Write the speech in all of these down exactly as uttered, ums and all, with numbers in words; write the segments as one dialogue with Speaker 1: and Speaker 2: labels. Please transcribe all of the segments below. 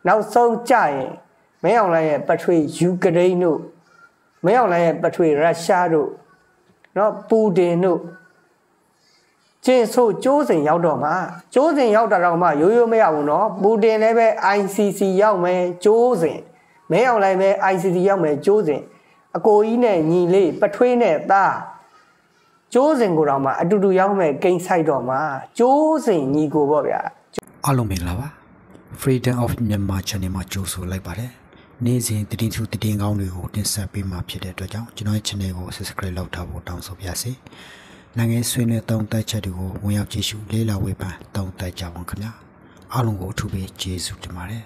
Speaker 1: နောက်ဆုံးကြရင်မင်းအောင်လှိုင်ရဲ့ပထဝီယူကရိန်းတို့မင်းအောင်လှိုင်ရဲ့ပထဝီရုရှားတို့နော်ပူတင်တို့ကျင်းဆိုကျိုးစင်ရောက်တော့မှာကျိုးစင်ရောက်တာတော့မှရိုးရိုးမရဘူးနော်ပူတင်လည်းပဲ I C C ရောက်မယ်ကျိုးစင်မင်းအောင်လှိုင်ပဲ I C C ရောက်မယ်ကျိုးစင်အကိုကြီးနဲ့ညီလေးပထွေးနဲ့သားကျိုးစင်ကိုတော့မှအတူတူရောက်မယ်ကိန်းဆိုင်တော့မှာကျိုးစင်ညီကိုပေါ့ဗျာ
Speaker 2: အားလုံးမင်္ဂလာပါ Freedom of Myanmar Channel မှာကြိုဆိုလိုက်ပါတယ်နေ့စဉ်တည်င်းသူတည်င်းကောင်းတွေကိုတင်ဆက်ပေးမှာဖြစ်တဲ့အတွက်ကြောင့်ကျွန်တော်ရဲ့ channel ကို subscribe လုပ်ထားဖို့တောင်းဆိုပါရစေနိုင်ငံဆွေးနွေးသုံးသပ်ချက်တွေကိုဝင်ရောက်ကြည့်ရှုလေ့လာဝေဖန်သုံးသပ်ကြပါခင်ဗျာအားလုံးကိုအထူးပဲကျေးဇူးတင်ပါတယ်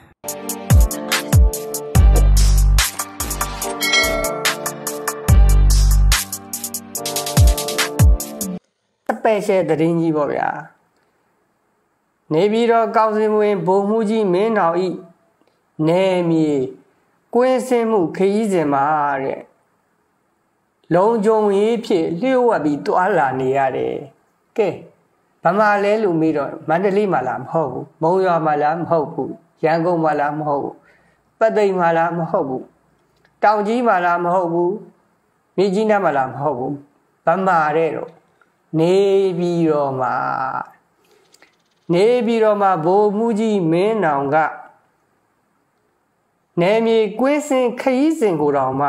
Speaker 1: စပယ်ရှယ်သတင်းကြီးပေါ့ဗျာနေပြည်တော်ကောင်စီဝင်ဗိုလ်မှူးကြီးမင်းတော်ဤနယ်မြေကွင်းစင်းမှုခရီးစဉ်မှာတဲ့လုံခြုံရေးဖြစ်လျှို့ဝှက်ပြီးတွာလာနေရတယ်ကဲဗမာလဲလို့မေးတော့မန္တလေးမှာလားမဟုတ်ဘူးမုံရွာမှာလားမဟုတ်ဘူးရန်ကုန်မှာလားမဟုတ်ဘူးပတ်သိမ်မှာလားမဟုတ်ဘူးတောင်ကြီးမှာလားမဟုတ်ဘူးမြေကြီးနားမှာလားမဟုတ်ဘူးဗမာတဲ့တော့နေပြည်တော်မှာနေပြည်တော်မှာဗိုလ်မှူးကြီးမင်းနောင်ကနယ်မြေကွင်းစင်ခရီးစဉ်ကိုတောင်မှ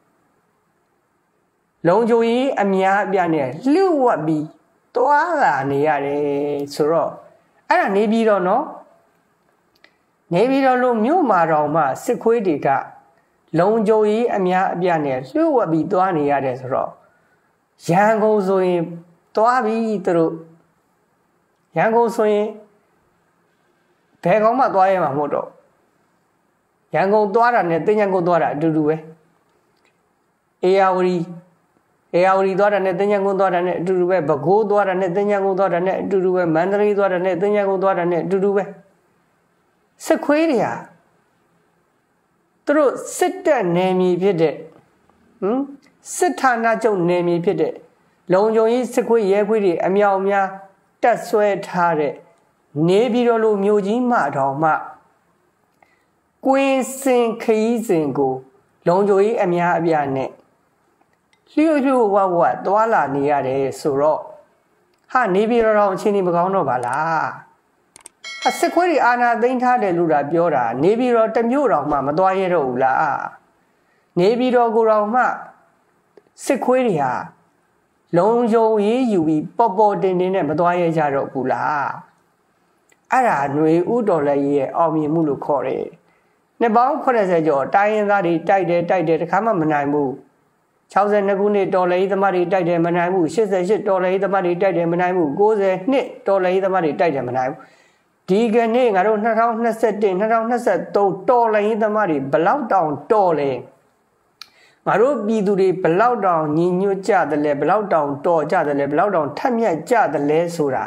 Speaker 1: လုံခြုံရေးအများအပြားနဲ့လှုပ်ဝက်ပြီးတွာလာနေရတယ်ဆိုတော့အဲ့ဒါနေပြည်တော်နော်နေပြည်တော်လို့မြို့မှာတောင်မှစစ်ခွေးတွေကလုံခြုံရေးအများအပြားနဲ့လှုပ်ဝက်ပြီးတွာနေရတယ်ဆိုတော့ရန်ကုန်ဆိုရင်တွားပြီးသူတို့ရန်ကုန်ဆိုရင်ဘယ်ကောင်မှသွားရမှာမဟုတ်တော့ရန်ကုန်သွားတာနဲ့တင်ញံကုန်သွားတာအတူတူပဲအေယာဝတီအေယာဝတီသွားတာနဲ့တင်ញံကုန်သွားတာနဲ့အတူတူပဲပဲခူးသွားတာနဲ့တင်ញံကုန်သွားတာနဲ့အတူတူပဲမန္တလေးသွားတာနဲ့တင်ញံကုန်သွားတာနဲ့အတူတူပဲစစ်ခွေးတွေဟာသူတို့စစ်တပ်နယ်မြေဖြစ်တဲ့ဟမ်စစ်ဌာနချုပ်နယ်မြေဖြစ်တဲ့လုံခြုံရေးစစ်ခွေးရဲခွေးတွေအမြောက်အများတက်ဆွဲထားတဲ့နေပြည်တော်လိုမြို့ကြီးမှတော်မှကွင်းစင်ခရီးစဉ်ကိုလုံခြုံရေးအများအပြားနဲ့လျှို့လျှို့ဝဝသွားလာနေရတယ်ဆိုတော့ဟာနေပြည်တော်တော်အချင်းကြီးမကောင်းတော့ပါလားအစစ်ခွေးတွေအာဏာသိမ်းထားတယ်လို့တာပြောတာနေပြည်တော်တစ်မြို့တော်မှမသွားရတော့ဘူးလားနေပြည်တော်ကိုတော်မှစစ်ခွေးတွေဟာလုံခြုံရေးယူပြီးပေါ်ပေါ်တင်တင်နဲ့မသွားရကြတော့ဘူးလားအဲ့ဒါຫນွေဥတော်လည်းရဲ့အောင်မြင်မှုလို့ခေါ်တယ်နှစ်ပေါင်းeightyကျော်တိုင်းရင်းသားတွေတိုက်တယ်တိုက်တယ်တခါမှမနိုင်ဘူးsixty-twoခုနှစ်တော်လှန်ရေးသမားတွေတိုက်တယ်မနိုင်ဘူးeighty-eightတော်လှန်ရေးသမားတွေတိုက်တယ်မနိုင်ဘူးninetyတော်လှန်ရေးသမားတွေတိုက်တယ်မနိုင်ဘူးဒီကနေ့ငါတို့twenty twenty-one twenty twenty-threeတော်လှန်ရေးသမားတွေဘလောက်တောင်တော်လဲငါတို့ပြည်သူတွေဘလောက်တောင်ညီညွတ်ကြတယ်လဲဘလောက်တောင်တော်ကြတယ်လဲဘလောက်တောင်ထက်မြက်ကြတယ်လဲဆိုတာ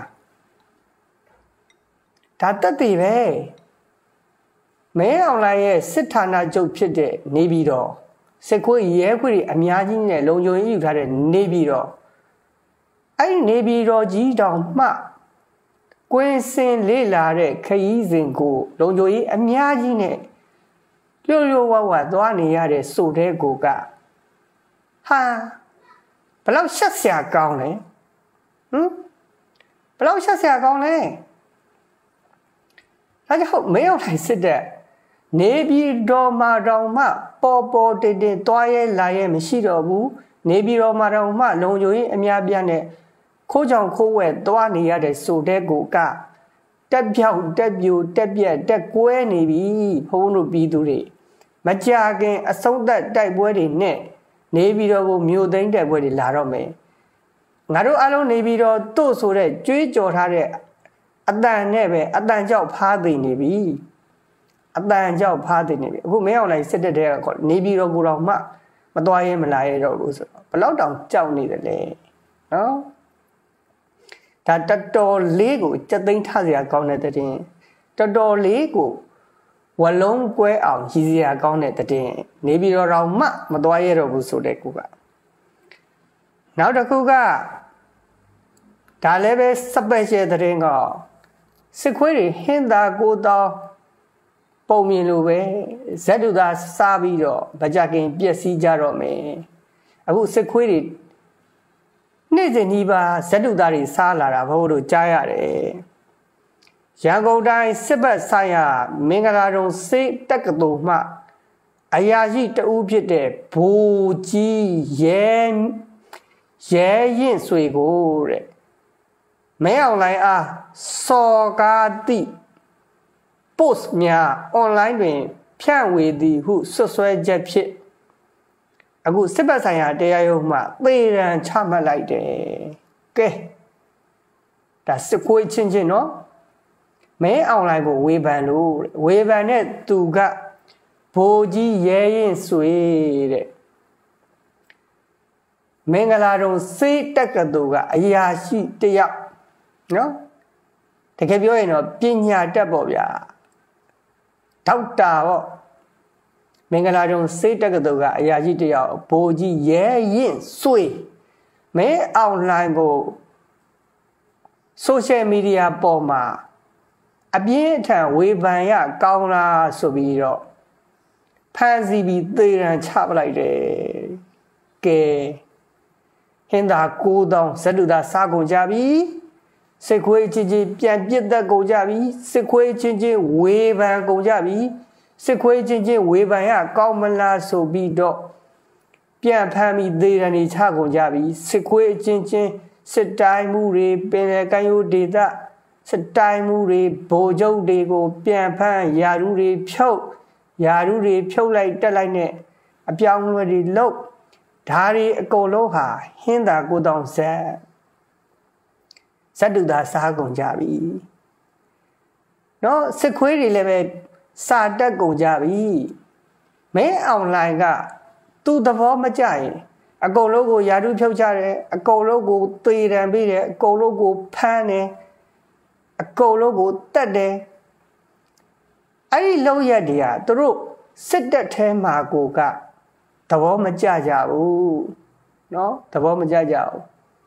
Speaker 1: ဒါတက်တည်ပဲမင်းအောင်လှိုင်ရဲ့စစ်ဌာနချုပ်ဖြစ်တဲ့နေပြည်တော်စစ်ခွေးရဲခွေးတွေအများကြီးနဲ့လုံခြုံရေးယူထားတဲ့နေပြည်တော်အဲ့ဒီနေပြည်တော်ကြီးတောင်မှကွင်းစင်လေးလာတဲ့ခရီးစဉ်ကိုလုံခြုံရေးအများကြီးနဲ့လျှို့လျှို့ဝဝသွားနေရတဲ့ဆိုတဲ့ကိုကဟာဘလောက်ရှက်စရာကောင်းလဲဟမ်ဘလောက်ရှက်စရာကောင်းလဲဒါကြောင့်မင်းအောင်လှိုင်စစ်တဲ့နေပြည်တော်မှာတောင်မှပေါ်ပေါ်တင်တင်သွားရဲလာရဲမရှိတော့ဘူးနေပြည်တော်မှာတောင်မှလုံခြုံရေးအများပြားနဲ့ခိုးကြောင်ခိုးဝဲသွားနေရတဲ့ဆိုတဲ့ကိုကတက်ပြောက်တက်ပြိုတက်ပြက်တက်ကွဲနေပြီဘုန်းတို့ပြည်သူတွေမကြခင်အဆုံးသက်တိုက်ပွဲတွေနဲ့နေပြည်တော်ကိုမြို့သိမ်းတိုက်ပွဲတွေလာတော့မယ်ငါတို့အားလုံးနေပြည်တော်တို့ဆိုတဲ့ကြွေးကြော်ထားတဲ့အတန်နဲ့ပဲအတန်ကြောက်ဖားသိနေပြီအတန်ကြောက်ဖားသိနေပြီအခုမင်းအောင်လှိုင်စစ်တပ်တဲ့ကနေပြည်တော်ကိုတော့မှမသွားရဲမလာရဲတော့ဘူးဆိုတော့ဘလောက်တောင်ကြောက်နေတယ်လေနော်ဒါတော်တော်လေးကိုစက်သိမ်းထားစရာကောင်းတဲ့တဲ့တော်တော်လေးကိုဝလုံးကွဲအောင်ရည်စရာကောင်းတဲ့တဲ့နေပြည်တော်တော်မှမသွားရတော့ဘူးဆိုတဲ့ကူကနောက်တစ်ခုကဒါလည်းပဲ special တဲ့ကစစ်ခွေးတွေဟင်းသာကိုတောင်းပုံမြင်လိုပဲဇက်တူသားစားပြီးတော့ဗကြကင်ပျက်စီးကြတော့မယ်အခုစစ်ခွေးတွေနေ့စဉ်ဒီပါဇက်တူသားတွေစားလာတာဘို့တို့ကြားရတယ်ရန်ကုန်တိုင်းစစ်ဘက်ဆိုင်ရာမင်္ဂလာတုံစေတက္ကသိုလ်မှအရာရှိတဦးဖြစ်တဲ့ဘိုးကြီးရဲရဲရင်ဆွေကိုတဲ့မဲအွန်လိုင်းအားစော်ကားသည့် post များ online တွင်ဖြန့်ဝေသည်ဟုဆွဆွဲချက်ဖြင့်အခုစစ်ဘက်ဆိုင်ရာတရားရုံးမှသေဒဏ်ချမှတ်လိုက်တယ်ကဲဒါစစ်ခွေးချင်းချင်းနော်မဲအွန်လိုင်းကိုဝေဖန်လို့ဝေဖန်တဲ့သူကဘိုးကြီးရဲရင်ဆွေတဲ့မင်္ဂလာတုံစေတက္ကသိုလ်ကအရာရှိတယောက်နော်တကယ်ပြောရင်တော့ပညာတတ်ပေါ့ဗျာဒေါက်တာပေါ့မင်္ဂလာတုံစေတက္ကသိုလ်ကအရာရှိတယောက်ဘိုးကြီးရဲရင်ဆွေမဲအွန်လိုင်းကိုဆိုရှယ်မီဒီယာပေါ်မှာအပြင်းအထန်ဝေဖန်ရကောင်းလားဆိုပြီးတော့ဖန်စီပြီးသေရန်ချပလိုက်တယ်ကဲဟင်သာကိုးတောင်းဇတုသာစားကုန်ကြပြီစစ်ခွေးချင်းချင်းပြန်ပြစ်သက်ကုန်ကြပြီစစ်ခွေးချင်းချင်းဝေဖန်ကုန်ကြပြီစစ်ခွေးချင်းချင်းဝေဖန်ရကောင်းမလားဆိုပြီးတော့ပြန်ဖမ်းပြီးသေရန်တွေချကုန်ကြပြီစစ်ခွေးချင်းချင်းစစ်တိုင်းမှုတွေပင်လယ်ကမ်းရိုးဒေသစစ်တိုင်းမှုတွေဗိုလ်ချုပ်တွေကိုပြန်ဖမ်းယာရုတွေဖြုတ်ယာရုတွေဖြုတ်လိုက်တက်လိုက်နဲ့အပြောင်းအလဲတွေလုပ်ဓာရီအကုန်လုံးဟာဟင်းသာကိုတောင်ဇက်ဇက်တူသာစားကုန်ကြပြီနော်စစ်ခွေးတွေလည်းပဲစာတက်ကုန်ကြပြီမဲအွန်လိုင်းကသူ့သဘောမကျရင်အကုန်လုံးကိုယာရုဖြုတ်ကြတယ်အကုန်လုံးကိုသေတံပေးတယ်အကုန်လုံးကိုဖမ်းတယ်အကုန်လုံးကိုတတ်တယ်အဲ့ဒီလောက်ရက်တွေကသူတို့စစ်တပ်ထဲမှာကိုကသဘောမကျကြဘူးเนาะသဘောမကျကြဘူး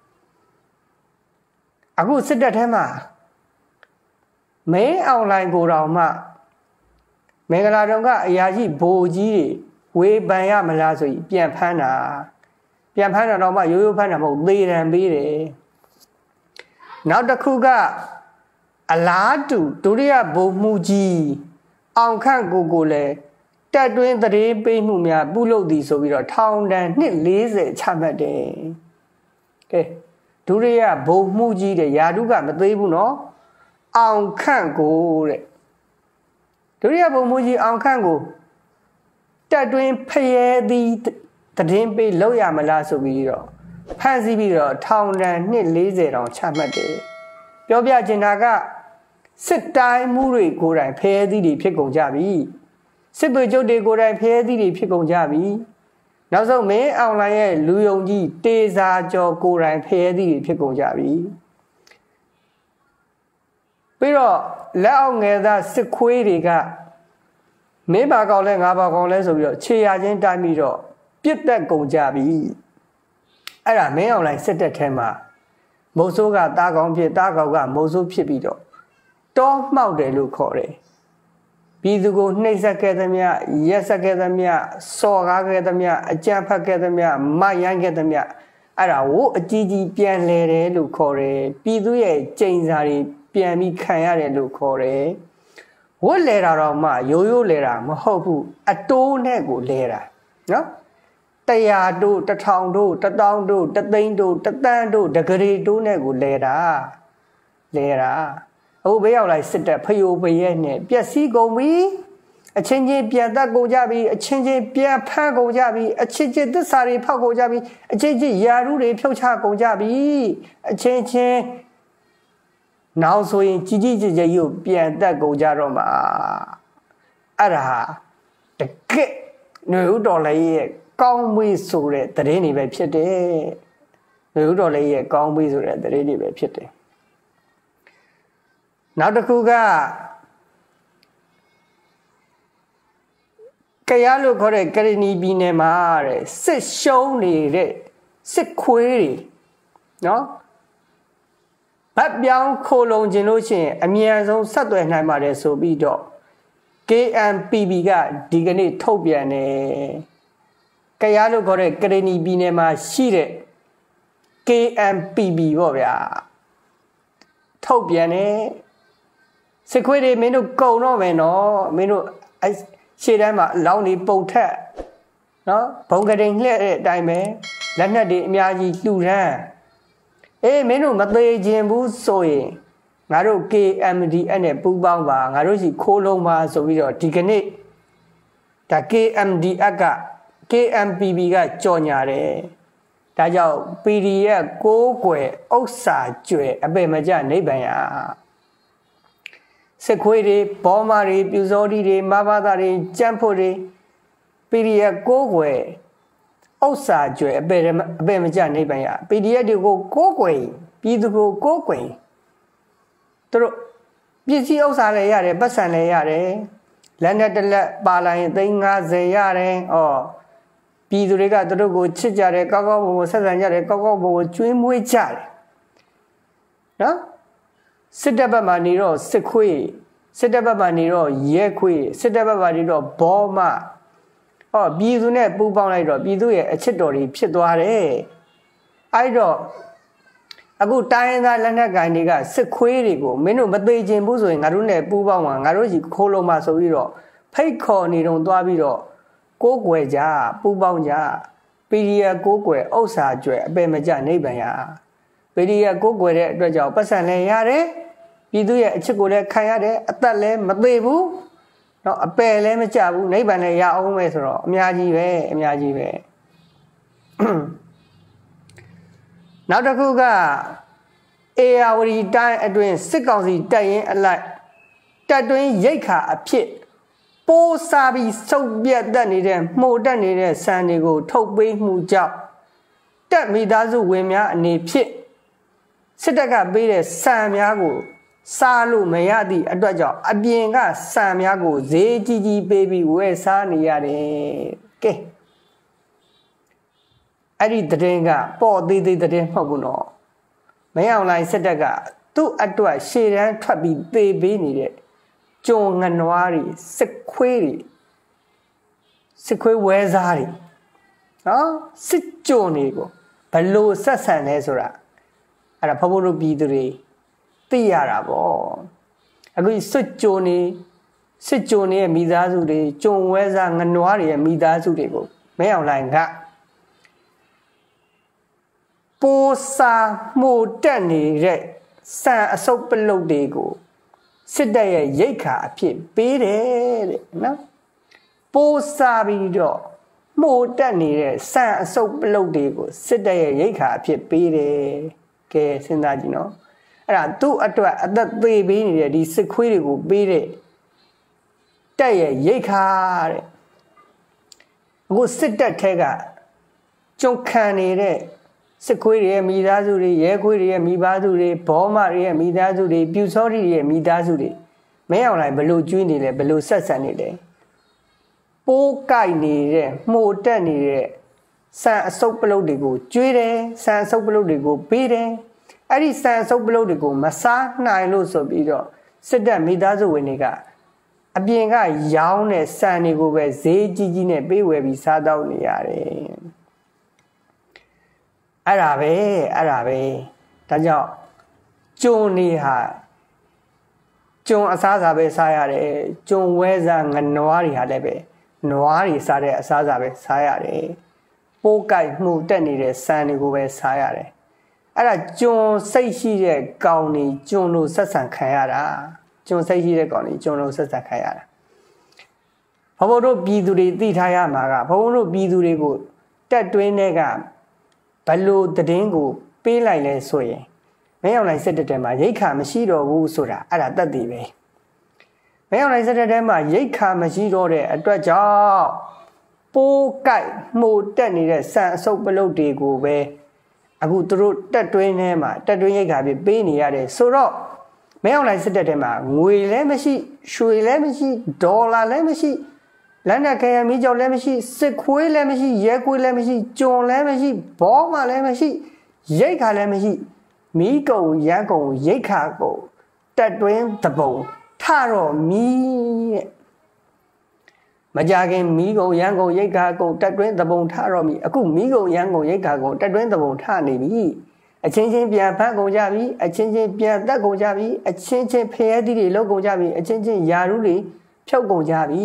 Speaker 1: အခုစစ်တပ်ထဲမှာမဲအွန်လိုင်းကိုတောင်မှမင်္ဂလာတုံကအရာရှိဘိုးကြီးတွေဝေဖန်ရမလားဆိုပြီးပြန်ဖမ်းတာပြန်ဖမ်းတာတော့မှရိုးရိုးဖမ်းတာမဟုတ်သေတံပေးတယ်နောက်တစ်ခုကအလားတူဒုတိယဘုံမှုကြီးအောင်ခန့်ကိုကိုလည်းတက်တွင်းသတင်းပေးမှုများပြုလုပ်သည်ဆိုပြီးတော့ထောင်ဒဏ်နှစ်လေးဆယ်ချမှတ်တယ်ကဲဒုတိယဘုံမှုကြီးတဲ့ယာတုကမသေးဘူးနော်အောင်ခန့်ကိုတဲ့ဒုတိယဘုံမှုကြီးအောင်ခန့်ကိုတက်တွင်းဖျဲသည်သတင်းပေးလုပ်ရမလားဆိုပြီးတော့ဖန်ဆီးပြီးတော့ထောင်ဒဏ်နှစ်လေးဆယ်တောင်ချမှတ်တယ်ပြောပြချင်တာကစစ်တိုင်းမှုတွေကိုယ်တိုင်ဖျဲသည်တွေဖြစ်ကုန်ကြပြီစစ်ပေကျုပ်တွေကိုယ်တိုင်ဖျဲသည်တွေဖြစ်ကုန်ကြပြီနောက်ဆုံးမင်းအွန်လိုင်းရဲ့လူယုံကြီးတေစာကျော်ကိုယ်တိုင်ဖျဲသည်တွေဖြစ်ကုန်ကြပြီပြီးတော့လက်အောက်ငယ်သားစစ်ခွေးတွေကမင်းပါကောင်လဲငါပါကောင်လဲဆိုပြီးတော့ခြေရချင်းတိုင်းပြီးတော့ပြစ်တက်ကုန်ကြပြီအဲ့ဒါမင်းအွန်လိုင်းစစ်တပ်ထဲမှာမုတ်ဆိုးကတားကောင်ဖြစ်တားကောင်ကမုတ်ဆိုးဖြစ်ပြီးတော့တောမှောက်တယ်လို့ခေါ်တယ်ပြည်သူကိုနှိပ်စက်ခဲ့သမျှရက်စက်ခဲ့သမျှစော်ကားခဲ့သမျှအကြမ်းဖက်ခဲ့သမျှမယမ်းခဲ့သမျှအဲ့ဒါဝို့အကြီးကြီးပြန်လဲတယ်လို့ခေါ်တယ်ပြည်သူရဲ့ကျိန်စာတွေပြန်ပြီးခံရတယ်လို့ခေါ်တယ်ဝတ်လဲတာတော့မှရိုးရိုးလဲတာမဟုတ်ဘူးအတိုးနဲ့ကိုလဲတာနော်တရာတို့တထောင်တို့တတောင်းတို့တသိန်းတို့တသန်းတို့ဒဂရီတို့နဲ့ကိုလဲတာလဲတာအခုဘေးရောက်လိုက်စစ်တပ်ဖယိုဖရဲနဲ့ပျက်စီးကုန်ပြီအချင်းချင်းပြန်တက်ကုန်ကြပြီအချင်းချင်းပြန်ဖမ်းကုန်ကြပြီအချင်းချင်းသစ္စာတွေဖောက်ကုန်ကြပြီအချင်းချင်းယာရုတွေဖြုတ်ချကုန်ကြပြီအချင်းချင်းနောက်ဆိုရင်ကြီးကြီးကျယ်ကျယ်ကြီးကိုပြန်တက်ကုန်ကြတော့မှာအဲ့ဒါတကယ်ຫນွေဥတော်လေးရဲ့ကောင်းမွေးဆိုတဲ့သတင်းတွေပဲဖြစ်တယ်ຫນွေဥတော်လေးရဲ့ကောင်းမွေးဆိုတဲ့သတင်းတွေပဲဖြစ်တယ်နောက်တစ်ခုကကရလို့ခေါ်တဲ့ကရဏီပြည်နယ်မှာတဲ့စစ်ရှုံးနေတဲ့စစ်ခွေးတွေနော်ဗတ်ပြောင်းခိုလုံခြင်းလို့ရှိရင်အမြန်ဆုံးဆက်သွယ်နိုင်ပါတယ်ဆိုပြီးတော့ K M P B ကဒီကနေ့ထုတ်ပြန်တယ်ကရားလို့ခေါ်တဲ့ကရဏီပြည်နယ်မှာရှိတဲ့ K M P B ပေါ့ဗျာထုတ်ပြန်တယ်စစ်ခွေးတွေမင်းတို့ကုံတော့မယ်နော်မင်းတို့အဲရှေ့တိုင်းမှာအလောင်းတွေပုံထက်နော်ဘုံကတိန်လှဲ့တဲ့အတိုင်းပဲလက်နက်တွေအများကြီးလှူဒန်းအေးမင်းတို့မသေးခြင်းဘူးဆိုရင်ငါတို့ K M D F နဲ့ပူးပေါင်းပါငါတို့စီခိုးလုံးပါဆိုပြီးတော့ဒီကနေ့ဒါ K M D F က K M P B ကကြော်ညာတယ်ဒါကြောင့် P D F ကိုးကွယ်ဥစ္စာကျွဲအပေမကြနိဗ္ဗာန်ရစစ်ခွေးတွေဘောမာတွေပြူစောတိတွေမဘာသာတွေကြမ်းဖို့တွေ P D F ကိုးကွယ်ဥစ္စာကျွဲအပေအပေမကြနိဗ္ဗာန်ရ P D F တွေကိုကိုးကွယ်ပြည်သူကိုကိုးကွယ်သူတို့ပစ္စည်းဥစ္စာလည်းရတယ်ပတ်စံလည်းရတယ်လက်နဲ့တလက်ပါလာရင်သိန်း၅၀ရတယ်ဩပြည်သူတွေကသူတို့ကိုချစ်ကြတယ်ကောက်ကောက်ဘုံကိုဆက်ဆံကြတယ်ကောက်ကောက်ဘုံကိုကျွေးမွေးကြတယ်နော်စစ်တပ်ဘက်မှာနေတော့စစ်ခွေးစစ်တပ်ဘက်မှာနေတော့ရဲခွေးစစ်တပ်ဘက်မှာနေတော့ဘောမဟောပြည်သူနဲ့ပူးပေါင်းလိုက်တော့ပြည်သူရဲ့အချစ်တော်တွေဖြစ်သွားတယ်အဲ့တော့အခုတိုင်းသားလက်နက်ကိုင်တွေကစစ်ခွေးတွေကိုမင်းတို့မသေးခြင်းဘူးဆိုရင်ငါတို့နဲ့ပူးပေါင်းမှာငါတို့ကြီးခိုးလုံးမှာဆိုပြီးတော့ဖိတ်ခေါ်နေတော့သွားပြီးတော့ကိုးကွယ်ကြပူးပေါင်းကြ P D F ကိုးကွယ်ဥစ္စာကျွဲအပေမကြနိဗ္ဗာန်ရ P D F ကိုးကွယ်တဲ့အတွက်ကြောင့်ပတ်စံလည်းရတယ်ပြည်သူရဲ့အချစ်ကိုလည်းခံရတယ်အသက်လည်းမသေးဘူးเนาะအပယ်လည်းမကြဘူးနိဗ္ဗာန်လည်းရအောင်ပဲဆိုတော့အများကြီးပဲအများကြီးပဲနောက်တစ်ခုကအေယာဝတီတိုင်းအတွင်းစစ်ကောင်စီတပ်ရင်းအလိုက်တပ်တွင်းရိတ်ခါအဖြစ်ပိုးစားပြီးစုပ်ပြတ်တက်နေတဲ့မှုတ်တက်နေတဲ့စံတွေကိုထုတ်ပေးမှုကြောင့်တက်မိသားစုဝင်များအနေဖြင့်စစ်တပ်ကပေးတဲ့စံများကိုစားလို့မရသည့်အတွက်ကြောင့်အပြင်ကစံများကိုဈေးကြီးကြီးပေးပြီးဝယ်စားနေရတယ်ကဲအဲ့ဒီတည်င်းကပေါ်သေးသေးတည်င်းမဟုတ်ဘူးနော်မင်းအောင်လိုင်းစစ်တပ်ကသူ့အတွက်ရှေ့တန်းထွက်ပြီးသေပေးနေတဲ့ကျုံငနွားတွေစစ်ခွေးတွေစစ်ခွေးဝဲစားတွေနော်စစ်ကြုံတွေကိုဘလို့ဆက်ဆံလဲဆိုတာအဲ့ဒါဖဖို့တို့ပြည်သူတွေသိရတာပေါ့အခုစစ်ကြုံနေစစ်ကြုံနေရဲ့မိသားစုတွေကျုံဝဲစားငနွားတွေရဲ့မိသားစုတွေကိုမင်းအောင်လိုင်းကပိုးစာမှုတက်နေတဲ့စံအစုပ်ပလုတ်တွေကိုစစ်တပ်ရဲ့ရိတ်ခါအဖြစ်ပေးတယ်တဲ့နော်ပိုးစားပြီးတော့မှုတက်နေတဲ့စံအစုပ်ပလုတ်တွေကိုစစ်တပ်ရဲ့ရိတ်ခါအဖြစ်ပေးတယ်ကဲစဉ်းစားကြည့်နော်အဲ့ဒါသူ့အတွက်အသက်သေးပေးနေတဲ့ဒီစစ်ခွေးတွေကိုပေးတဲ့တက်ရဲ့ရိတ်ခါတဲ့အခုစစ်တပ်ထဲကကြုံခံနေတဲ့စစ်ခွေးတွေရဲ့မိသားစုတွေရဲခွေးတွေရဲ့မိသားစုတွေဘောမတွေရဲ့မိသားစုတွေပြူစောတိတွေရဲ့မိသားစုတွေမင်းအောင်လိုက်ဘလို့ကျွေးနေလဲဘလို့ဆက်ဆံနေလဲပိုးကိုက်နေတဲ့မှုတ်တက်နေတဲ့စံအစုပ်ပလုတ်တွေကိုကျွေးတယ်စံအစုပ်ပလုတ်တွေကိုပေးတယ်အဲ့ဒီစံအစုပ်ပလုတ်တွေကိုမစားနိုင်လို့ဆိုပြီးတော့စစ်တပ်မိသားစုဝင်တွေကအပြင်ကရောင်းတဲ့စံတွေကိုပဲဈေးကြီးကြီးနဲ့ပေးဝယ်ပြီးစားတော့နေရတယ်အဲ့ဒါပဲအဲ့ဒါပဲဒါကြောင့်ကျုံနေဟာကျုံအစားအစာပဲစားရတယ်ကျုံဝဲစားငနွားတွေဟာလည်းပဲနွားတွေစားတဲ့အစားအစာပဲစားရတယ်ပိုးကိုက်မှုတက်နေတဲ့စံတွေကိုပဲစားရတယ်အဲ့ဒါကျုံစိတ်ရှိတဲ့ကောင်တွေကျုံလို့ဆက်ဆံခံရတာကျုံစိတ်ရှိတဲ့ကောင်တွေကျုံလို့ဆက်ဆံခံရတာဘဘတို့ပြည်သူတွေသိထားရမှာကဘဘတို့ပြည်သူတွေကိုတက်တွင်းတွေကဘလို့တည်င်းကိုပေးလိုက်လဲဆိုရင်မင်းအောင်လိုက်စစ်တပ်ထဲမှာရိတ်ခါမရှိတော့ဘူးဆိုတာအဲ့ဒါတတ်သိပဲမင်းအောင်လိုက်စစ်တပ်ထဲမှာရိတ်ခါမရှိတော့တဲ့အတွက်ကြောင့်ပိုးကိုက်မှုတ်တက်နေတဲ့စံအစုပ်ပလုတ်တွေကိုပဲအခုသူတို့တက်တွင်းထဲမှာတက်တွင်းရိတ်ခါပြီးပေးနေရတယ်ဆိုတော့မင်းအောင်လိုက်စစ်တပ်ထဲမှာငွေလည်းမရှိရွှေလည်းမရှိဒေါ်လာလည်းမရှိလက်နက်ခဲယမ်းမီးကျောက်လည်းမရှိစစ်ခွေးလည်းမရှိရဲခွေးလည်းမရှိကျုံလည်းမရှိဘောမလည်းမရှိရိတ်ခါလည်းမရှိမီးကုံရန်ကုံရိတ်ခါကုံတက်တွင်းတပုံထတော့မီးတဲ့မကြခင်မိကုံရန်ကုန်ရိတ်ခါကုန်တက်တွင်းသဘုံထတော့ပြီအခုမိကုံရန်ကုန်ရိတ်ခါကုန်တက်တွင်းသဘုံထနေပြီအချင်းချင်းပြန်ဖတ်ကုန်ကြပြီအချင်းချင်းပြန်တက်ကုန်ကြပြီအချင်းချင်းဖျဲသီးတွေလောက်ကုန်ကြပြီအချင်းချင်းယာရုတွေဖြုတ်ကုန်ကြပြီ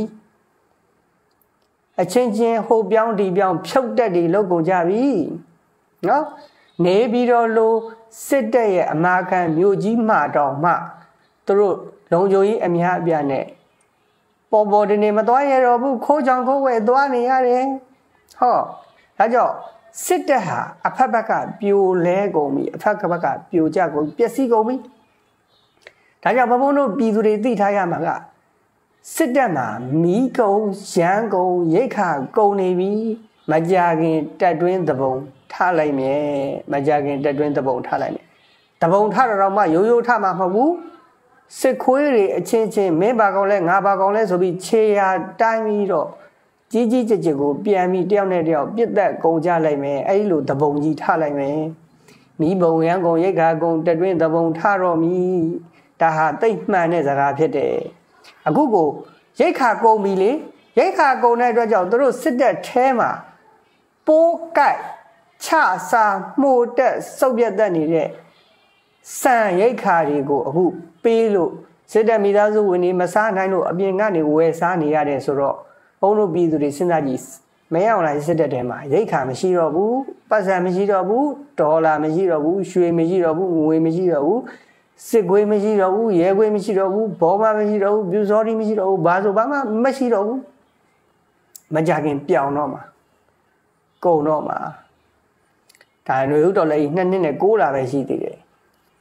Speaker 1: အချင်းချင်းဟိုပြောင်းဒီပြောင်းဖြုတ်တက်တွေလောက်ကုန်ကြပြီနော်နေပြီးတော့လို့စစ်တပ်ရဲ့အမာခံမြို့ကြီးမှတော့မှသူတို့လုံခြုံရေးအများအပြားနဲ့ပေါ်ပေါ်တင်နေမသွားရတော့ဘူးခိုးချောင်ခိုးဝဲသွားနေရတယ်ဟောဒါကြောင့်စစ်တပ်ဟာအဖက်ဘက်ကပြိုလဲကုန်ပြီအဖက်ကဘက်ကပြိုကျကုန်ပျက်စီးကုန်ပြီဒါကြောင့်ဘဘုံတို့ပြည်သူတွေသိထားရမှာကစစ်တပ်မှာမီးကုံရန်ကုန်ရိတ်ခါကုန်နေပြီမကြခင်တက်တွင်းသဘုံထားလိုက်မယ်မကြခင်တက်တွင်းသဘုံထားလိုက်မယ်သဘုံထားတော့မှရိုးရိုးထားမှာမဟုတ်ဘူးစစ်ခွေးတွေအချင်းချင်းမင်းပါကောင်လဲငါပါကောင်လဲဆိုပြီးခြေရာတိုင်းပြီးတော့ကြီးကြီးကြက်ကြက်ကိုပြန်ပြီးတယောက်နဲ့တယောက်ပြစ်သက်ကုန်ကြလိုက်မယ်အဲ့လိုသဘုံကြီးထားလိုက်မယ်မိဘုံရန်ကုန်ရိတ်ခါကုန်တက်တွင်းသဘုံထားတော့မီဒါဟာတိတ်မှန်တဲ့စကားဖြစ်တယ်အခုကိုရိတ်ခါကုန်ပြီလေရိတ်ခါကုန်တဲ့အတွက်ကြောင့်တို့စစ်တပ်ထဲမှာပိုးကိုက်ချစာမှုတက်စုပ်ပြတ်တတ်နေတဲ့စံရိတ်ခါတွေကိုအခုပေးလို့စစ်တပ်မိသားစုဝင်တွေမစားနိုင်လို့အပြင်ကနေဝယ်စားနေရတယ်ဆိုတော့ဘုန်းတို့ပြည်သူတွေစဉ်းစားကြည့်မရအောင်လားစစ်တပ်ထဲမှာရိတ်ခါမရှိတော့ဘူးပတ်စံမရှိတော့ဘူးဒေါ်လာမရှိတော့ဘူးရွှေမရှိတော့ဘူးငွေမရှိတော့ဘူးစစ်ခွေးမရှိတော့ဘူးရဲခွေးမရှိတော့ဘူးဘောမမရှိတော့ဘူးပြူစောတိမရှိတော့ဘူးဘာဆိုဘာမှမရှိတော့ဘူးမကြခင်ပြောင်းတော့မှာကုန်တော့မှာဒါຫນွေဥတော်လည်းနှစ်နှစ်နဲ့ကိုးလာပဲရှိသေးတယ်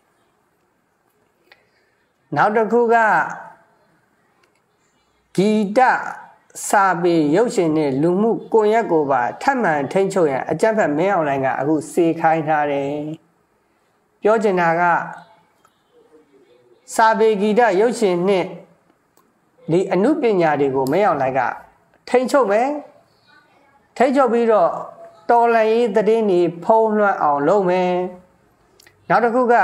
Speaker 1: နောက်တစ်ခုကဂီတစာပေရုပ်ရှင်နဲ့လူမှုကွန်ရက်ကိုပါထပ်မံထိန်းချုပ်ရန်အကြမ်းဖက်မင်းအောင်လှိုင်ကအခုစေခိုင်းထားတယ်ပြောချင်တာကစာပေဂီတရုပ်ရှင်နဲ့ဒီအမှုပညာတွေကိုမင်းအောင်လှိုင်ကထိန်းချုပ်မယ်ထိန်းချုပ်ပြီးတော့တော်လှန်ရေးသတင်းတွေဖုံးလွှမ်းအောင်လုပ်မယ်နောက်တစ်ခုက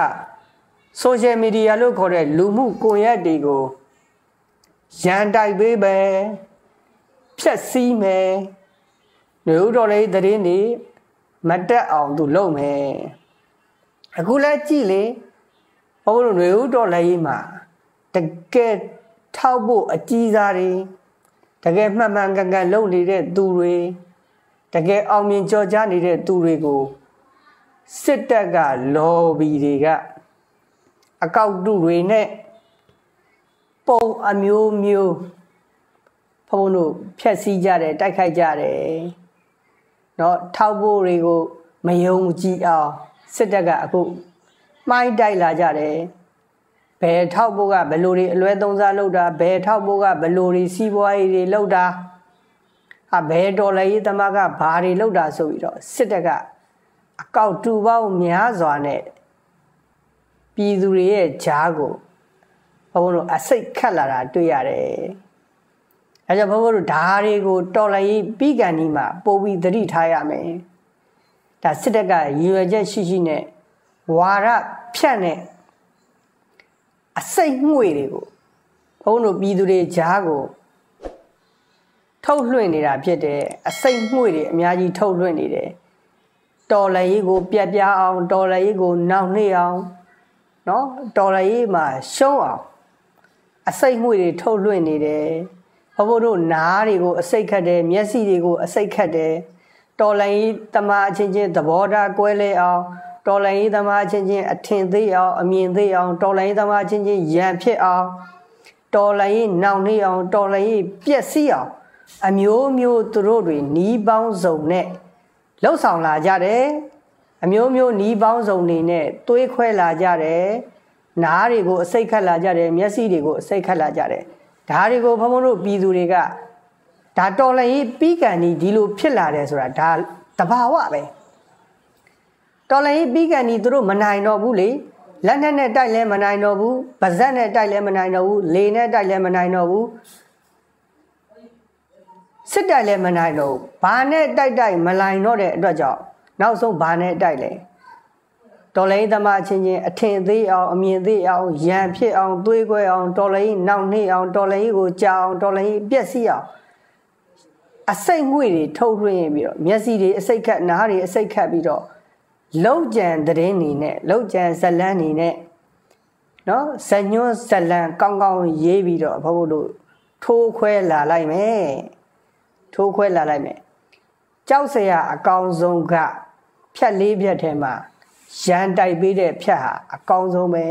Speaker 1: social media လို့ခေါ်တဲ့လူမှုကွန်ရက်တွေကိုရန်တိုက်ပေးပဲဖြက်စီးမယ်ຫນွေဥတော်လေးသတင်းတွေမတက်အောင်သူလုပ်မယ်အခုလဲကြည့်လေဘုန်းတို့ຫນွေဥတော်လေးမှာတကယ်ထောက်ဖို့အကြီးစားတွေတကယ်မှန်မှန်ကန်ကန်လုပ်နေတဲ့သူတွေတကယ်အောင်မြင်ကြော်ကြားနေတဲ့သူတွေကိုစစ်တပ်ကလော်ဘီတွေကအကောက်တုတွေနဲ့ပုံအမျိုးမျိုးဘုံတို့ဖြက်စီးကြတယ်တိုက်ခိုက်ကြတယ်เนาะထောက်ဖို့တွေကိုမယုံကြည်အောင်စစ်တပ်ကအခုမှိုင်းတိုက်လာကြတယ်ဘယ်ထောက်ဖို့ကဘယ်လိုတွေအလွဲသုံးစားလုပ်တာဘယ်ထောက်ဖို့ကဘယ်လိုတွေစီးပွားရေးတွေလုပ်တာအဘယ်ဒေါ်လာရေးသမားကဘာတွေလုပ်တာဆိုပြီးတော့စစ်တပ်ကအကောက်တူပေါင်းများစွာနဲ့ပြည်သူတွေရဲ့ဂျားကိုဘုန်းဘုန်းတို့အစိတ်ခတ်လာတာတွေ့ရတယ်။အဲကြောင့်ဘုန်းဘုန်းတို့ဓာတွေကိုတော်လှန်ရေးပြီးကန်ဒီမှာပို့ပြီးသတိထားရမယ်။ဒါစစ်တပ်ကရည်ရွယ်ချက်ရှိရှိနဲ့ဝါရဖြန့်နဲ့အစိတ်ငွေတွေကိုဘုန်းဘုန်းတို့ပြည်သူတွေဂျားကိုထုတ်လွှင့်နေတာဖြစ်တယ်အစိတ်ငွေတွေအများကြီးထုတ်လွှင့်နေတယ်။တော်လှန်ရေးကိုပြတ်ပြားအောင်တော်လှန်ရေးကိုနှောင့်နှေးအောင်နော်တော်လှန်ရေးမှာရှုံးအောင်အစိတ်ငွေတွေထုတ်လွှင့်နေတယ်ဘုဘတို့နားတွေကိုအစိတ်ခတ်တယ်မျက်စိတွေကိုအစိတ်ခတ်တယ်တော်လှန်ရေးသမားအချင်းချင်းသဘောထားကွဲလဲအောင်တော်လှန်ရေးသမားအချင်းချင်းအထင်သေးအောင်အမြင်သေးအောင်တော်လှန်ရေးသမားအချင်းချင်းရန်ဖြစ်အောင်တော်လှန်ရေးနှောင့်နှေးအောင်တော်လှန်ရေးပျက်စီးအောင်အမျိုးမျိုးသူတို့တွေနီးပေါင်းစုံနဲ့လှုပ်ဆောင်လာကြတယ်အမျိုးမျိုးနီးပေါင်းစုံနေနဲ့သွေးခွဲလာကြတယ်နားတွေကိုအစိတ်ခတ်လာကြတယ်မျက်စိတွေကိုအစိတ်ခတ်လာကြတယ်ဒါတွေကိုဘုံဘုံတို့ပြည်သူတွေကဒါတော်လှန်ရေးပြီးကန်ဒီဒီလိုဖြစ်လာတယ်ဆိုတာဒါတဘာဝပဲတော်လှန်ရေးပြီးကန်ဒီသူတို့မနိုင်တော့ဘူးလေလက်နဲ့နဲ့တိုက်လဲမနိုင်တော့ဘူးဗဇက်နဲ့တိုက်လဲမနိုင်တော့ဘူးလေနဲ့တိုက်လဲမနိုင်တော့ဘူးစစ်တိုက်လဲမနိုင်တော့ဘူးဘာနဲ့တိုက်တိုက်မနိုင်တော့တဲ့အတွက်ကြောင့်နောက်ဆုံးဘာနဲ့တိုက်လဲတော်လှန်ရေးသမားချင်းချင်းအထင်သေးအောင်အမြင်သေးအောင်ရန်ဖြစ်အောင်သွေးကွဲအောင်တော်လှန်ရေးနောက်နှေးအောင်တော်လှန်ရေးကိုကြောက်အောင်တော်လှန်ရေးပျက်စီးအောင်အစိတ်ငွေတွေထုတ်လွှင့်ပြီးတော့မျက်စိတွေအစိတ်ခတ်နားတွေအစိတ်ခတ်ပြီးတော့လောက်ကြံသတင်းနေနဲ့လောက်ကြံဇလန်းနေနဲ့နော်ဇညွန်းဇလန်းကောင်းကောင်းရေးပြီးတော့ဘုရားတို့ထိုးခွဲလာလိုက်မယ်ထိုးခွဲလာလိုက်မယ်ကြောက်စရာအကောင်ဆုံးကဖြတ်လေးဖြတ်ထဲမှာရန်တိုက်ပေးတဲ့ဖြတ်ဟာအကောင်ဆုံးပဲ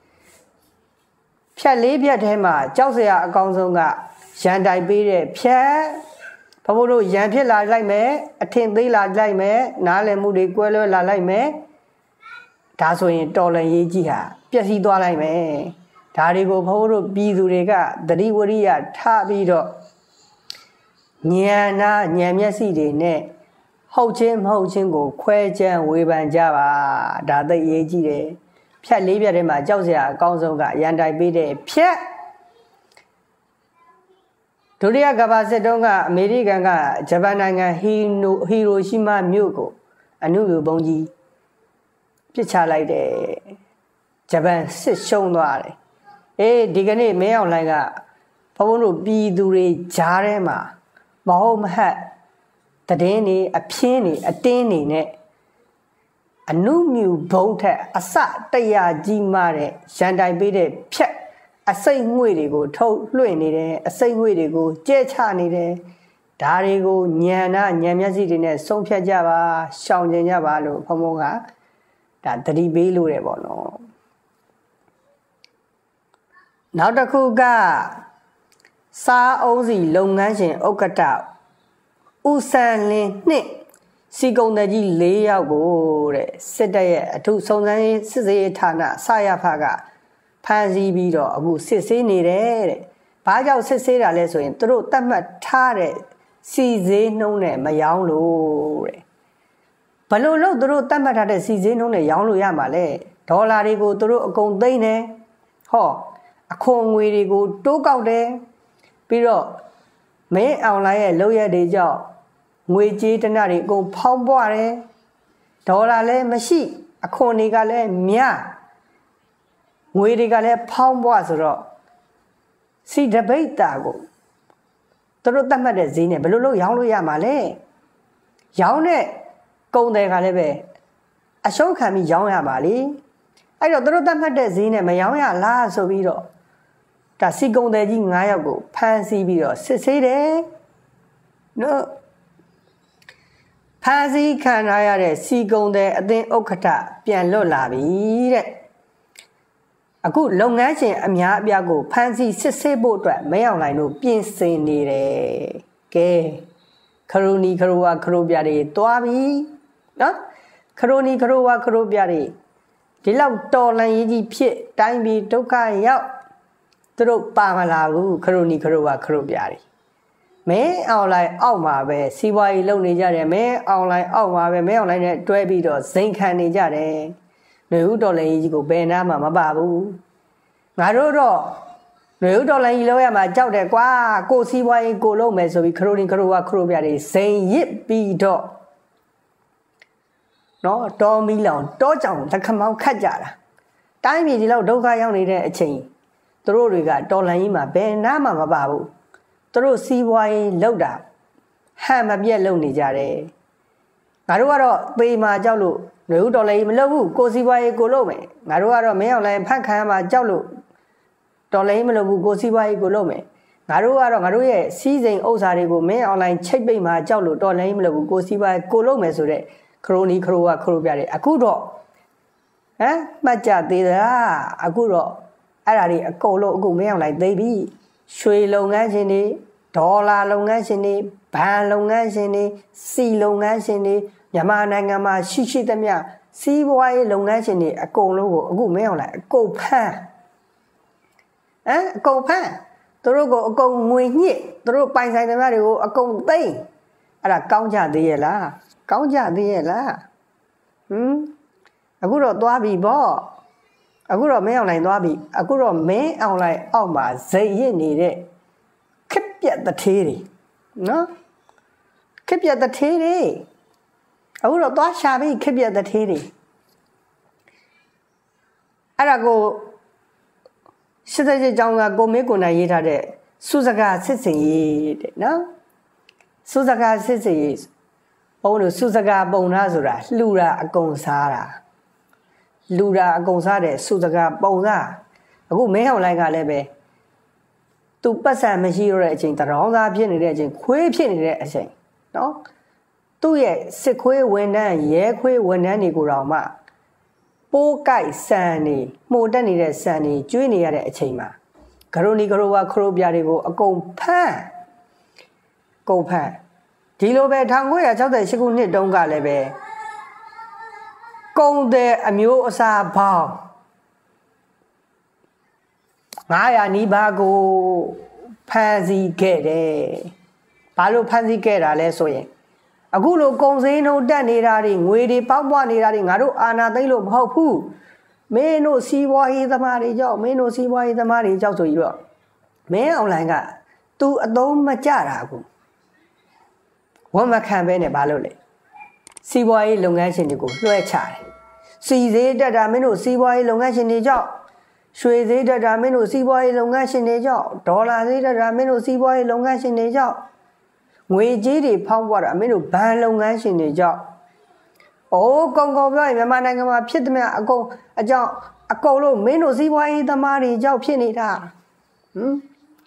Speaker 1: ဖြတ်လေးဖြတ်ထဲမှာကြောက်စရာအကောင်ဆုံးကရန်တိုက်ပေးတဲ့ဖြတ်ဘုရားတို့ရန်ဖြစ်လာလိုက်မယ်အထင်သေးလာလိုက်မယ်နားလည်မှုတွေကွဲလွဲလာလိုက်မယ်ဒါဆိုရင်တော်လန်ရေးကြီးဟာပျက်စီးသွားလိုက်မယ်ဒါတွေကိုဘုရားတို့ပြည်သူတွေကသတိဝရိယထားပြီးတော့ဉာဏ်နာဉာဏ်မျက်စိတွေနဲ့ဟုတ်ချင်းမဟုတ်ချင်းကိုခွဲခြမ်းဝေဖန်ကြပါဒါသိရေးကြည့်တယ်ဖြတ်လေးဖြတ်ထဲမှာကြောက်စရာအကောင်းဆုံးကရန်တိုက်ပေးတဲ့ဖြတ်ဒုတိယကမ္ဘာစစ်တုန်းကအမေရိကန်ကဂျပန်နိုင်ငံဟီနိုဟီရိုရှီမာမြို့ကိုအနုမြူပုံကြီးပစ်ချလိုက်တယ်ဂျပန်စစ်ရှုံးသွားတယ်အေးဒီကနေ့မင်းအောင်လှိုင်ကဘုန်းတို့ပြည်သူတွေကြားထဲမှာမဟုတ်မဟတ်တည်င်းနေအပြင်းနေအတင်းနေနဲ့အနုမြူဘုံထက်အစတရာကြီးမားတဲ့ရန်တိုင်ပေးတဲ့ဖြက်အစိတ်ငွေတွေကိုထုတ်လွှင့်နေတယ်အစိတ်ငွေတွေကိုကျဲချနေတယ်ဒါတွေကိုညံနာညံမျက်စိတွေနဲ့ဆုံးဖြတ်ကြပါရှောင်ကျင်ကြပါလို့ဘုံဘုံကဒါတတိပေးလို့တယ်ပေါ့နော်နောက်တစ်ခုကစားအုံးစီလုပ်ငန်းရှင်ဥက္ကဋ္ဌဦးစံလင်းနှင့်စီကုံတကြီး၄ယောက်ကိုတဲ့စစ်တပ်ရဲ့အထူးစုံစမ်းရေးစစ်ဆေးဌာနဆရဖကဖမ်းဆီးပြီးတော့အခုစစ်ဆေးနေတယ်တဲ့။ဘာကြောင့်စစ်ဆေးတာလဲဆိုရင်သူတို့တတ်မှတ်ထားတဲ့စီစေးနှုံးနဲ့မရောင်းလို့တဲ့။ဘလို့လို့သူတို့တတ်မှတ်ထားတဲ့စီစေးနှုံးနဲ့ရောင်းလို့ရမှာလဲ။ဒေါ်လာတွေကိုသူတို့အကုန်သိမ်းတယ်။ဟောအခွန်ငွေတွေကိုတိုးကောက်တယ်။ပြီးတော့မင်းအွန်လိုင်းရဲ့လုပ်ရက်တွေကြောင့်ငွေကြေးတနတွေအကုန်ဖောင်းပွားတယ်ဒေါ်လာလည်းမရှိအခွန်တွေကလည်းများငွေတွေကလည်းဖောင်းပွားဆိုတော့စီတပိတ်တာကိုသူတို့တတ်မှတ်တဲ့ဈေးနဲ့ဘယ်လိုလုပ်ရောင်းလို့ရမှာလဲရောင်းတဲ့ကုန်တွေကလည်းပဲအရှုံးခံပြီးရောင်းရပါလေအဲ့တော့သူတို့တတ်မှတ်တဲ့ဈေးနဲ့မရောင်းရလားဆိုပြီးတော့ဒါစီကုန်တယ်ကြီး၅ယောက်ကိုဖမ်းဆီးပြီးတော့စစ်ဆေးတယ်နော်ဖမ်းဆီးခံရတဲ့စီကုံတဲ့အသင်းဥက္ကဋ္ဌပြန်လွတ်လာပြီတဲ့အခုလုပ်ငန်းရှင်အများအပြားကိုဖမ်းဆီးစစ်ဆေးဖို့အတွက်မင်းအောင်လှိုင်တို့ပြင်ဆင်နေတယ်ကဲခရိုနီခရိုဝါခရိုပြတွေတွားပြီနော်ခရိုနီခရိုဝါခရိုပြတွေဒီလောက်တော်လန်ရေးကြီးဖြစ်တိုင်းပြည်ဒုက္ခရောက်သူတို့ပါမလာဘူးခရိုနီခရိုဝါခရိုပြတွေမင်းအွန်လိုင်းအောက်မှာပဲစီးပွားရေးလုပ်နေကြတယ်မင်းအွန်လိုင်းအောက်မှာပဲမင်းအွန်လိုင်းနဲ့တွဲပြီးတော့ဇိမ်ခံနေကြတယ်ຫນွေဦးတော်လိုင်းကြီးကိုဘယ်နာမှမပါဘူးငါတို့တော့ຫນွေဦးတော်လိုင်းကြီးလောက်ရမှာကြောက်တယ်ကွာကိုစီးပွားရေးကိုလုပ်မယ်ဆိုပြီးခရိုနီခရိုဝါခရိုပြတွေဇိမ်ရစ်ပြီးတော့နော်တော်မီလောင်တောကြောင်လက်ခမောင်းခတ်ကြတာတိုင်းပြည်ဒီလောက်ဒုက္ခရောက်နေတဲ့အချိန်သူတို့တွေကတော်လိုင်းကြီးမှာဘယ်နာမှမပါဘူးသူတို့စီးပွားရေးလောက်တာဟန်မပြက်လုပ်နေကြတယ်ငါတို့ကတော့ပေမာကြောက်လို့ຫນွေဦးတော်လည်းမလုပ်ဘူးကိုစီးပွားရေးကိုလုပ်မယ်ငါတို့ကတော့မင်းအောင်လည်းဖတ်ခံရမှာကြောက်လို့တော်လည်းမလုပ်ဘူးကိုစီးပွားရေးကိုလုပ်မယ်ငါတို့ကတော့ငါတို့ရဲ့စီးစိမ်ဥစ္စာတွေကိုမင်းအွန်လိုင်းချိတ်ပိတ်မှာကြောက်လို့တော်လည်းမလုပ်ဘူးကိုစီးပွားရေးကိုလုပ်မယ်ဆိုတဲ့ခရိုနီခရိုဝါခရိုပြတယ်အခုတော့ဟမ်မှတ်ကြသေးသလားအခုတော့အဲ့ဒါတွေအကုန်လုံးအခုမင်းအောင်လိုက်သိပြီရွှေလုပ်ငန်းရှင်တွေဒေါ်လာလုပ်ငန်းရှင်တွေဘဏ်လုပ်ငန်းရှင်တွေစီလုပ်ငန်းရှင်တွေမြန်မာနိုင်ငံမှာရှိရှိသမျှစီးပွားရေးလုပ်ငန်းရှင်တွေအကုန်လုံးကိုအခုမင်းအောင်လိုက်အကုန်ဖမ်းဟမ်အကုန်ဖမ်းသူတို့ကိုအကုန်ငွေညှစ်သူတို့ပိုင်ဆိုင်သမျှတွေကိုအကုန်သိမ်းအဲ့ဒါကောင်းကြသေးရဲ့လားကောင်းကြသေးရဲ့လားဟမ်အခုတော့သွားပြီပေါ့အခုတော့မင်းအောင်လိုင်းသွားပြီအခုတော့မင်းအောင်လိုင်းအောက်မှာဇိမ်ရစ်နေတဲ့ခက်ပြက်တထေးတွေနော်ခက်ပြက်တထေးတွေအခုတော့သွားရှာပြီခက်ပြက်တထေးတွေအဲ့ဒါကိုစစ်စစ်ကြောင်းကကိုမေးကိုနိုင်ရေးထားတဲ့စုစကားစစ်စင်ရေးတဲ့နော်စုစကားစစ်စစ်ဘုံတို့စုစကားပုံသားဆိုတာလှူတာအကုန်စားတာလူတာအကုန်စားတဲ့စုစကားပုံသားအခုမင်းအောင်လိုက်ကလည်းပဲသူပတ်စံမရှိရတဲ့အချိန်တရောင်းသားဖြစ်နေတဲ့အချိန်ခွေးဖြစ်နေတဲ့အချိန်နော်သူ့ရဲ့စစ်ခွေးဝန်ထမ်းရဲခွေးဝန်ထမ်းတွေကိုတော့မှပိုးကိုက်ဆန်နေမှုန်တက်နေတဲ့ဆန်နေကျွေးနေရတဲ့အချိန်မှာဂရိုနီဂရိုဝါခရိုပြာတွေကိုအကုန်ဖမ်းကုန်ဖမ်းဒီလိုပဲ၁၉၆၈ခုနှစ်တုန်းကလည်းပဲကုံတဲ့အမျိုးအစားပေါင်းငါးရာနီးပါးကိုဖမ်းဆီးခဲ့တယ်။ဘာလို့ဖမ်းဆီးခဲ့တာလဲဆိုရင်အခုလိုကုံစင်းတို့တက်နေတာတွေငွေတွေပေါက်ပွားနေတာတွေငါတို့အာဏာသိမ်းလို့မဟုတ်ဘူး။မင်းတို့စီးပွားရေးသမားတွေကြောင့်မင်းတို့စီးပွားရေးသမားတွေကြောင့်ဆိုပြီးတော့မင်းအွန်လိုင်းက तू အသုံးမကျတာကူဝမ်းမခံပဲနဲ့ဘာလို့လဲစီးပွားရေးလုပ်ငန်းရှင်တွေကိုလွှဲချတယ်။စီဈေးတက်တာမင်းတို့စီးပွားရေးလုပ်ငန်းရှင်တွေကြောင့်ရွှေဈေးတက်တာမင်းတို့စီးပွားရေးလုပ်ငန်းရှင်တွေကြောင့်ဒေါ်လာဈေးတက်တာမင်းတို့စီးပွားရေးလုပ်ငန်းရှင်တွေကြောင့်ငွေကြေးတွေဖောင်းပွားတာမင်းတို့ဘဏ်လုပ်ငန်းရှင်တွေကြောင့်အိုးကောင်းကောင်းပြောရင်မြန်မာနိုင်ငံမှာဖြစ်တဲ့မြအကုန်အကြောင်းအကုန်လုံးမင်းတို့စီးပွားရေးသမားတွေကြောင့်ဖြစ်နေတာဟမ်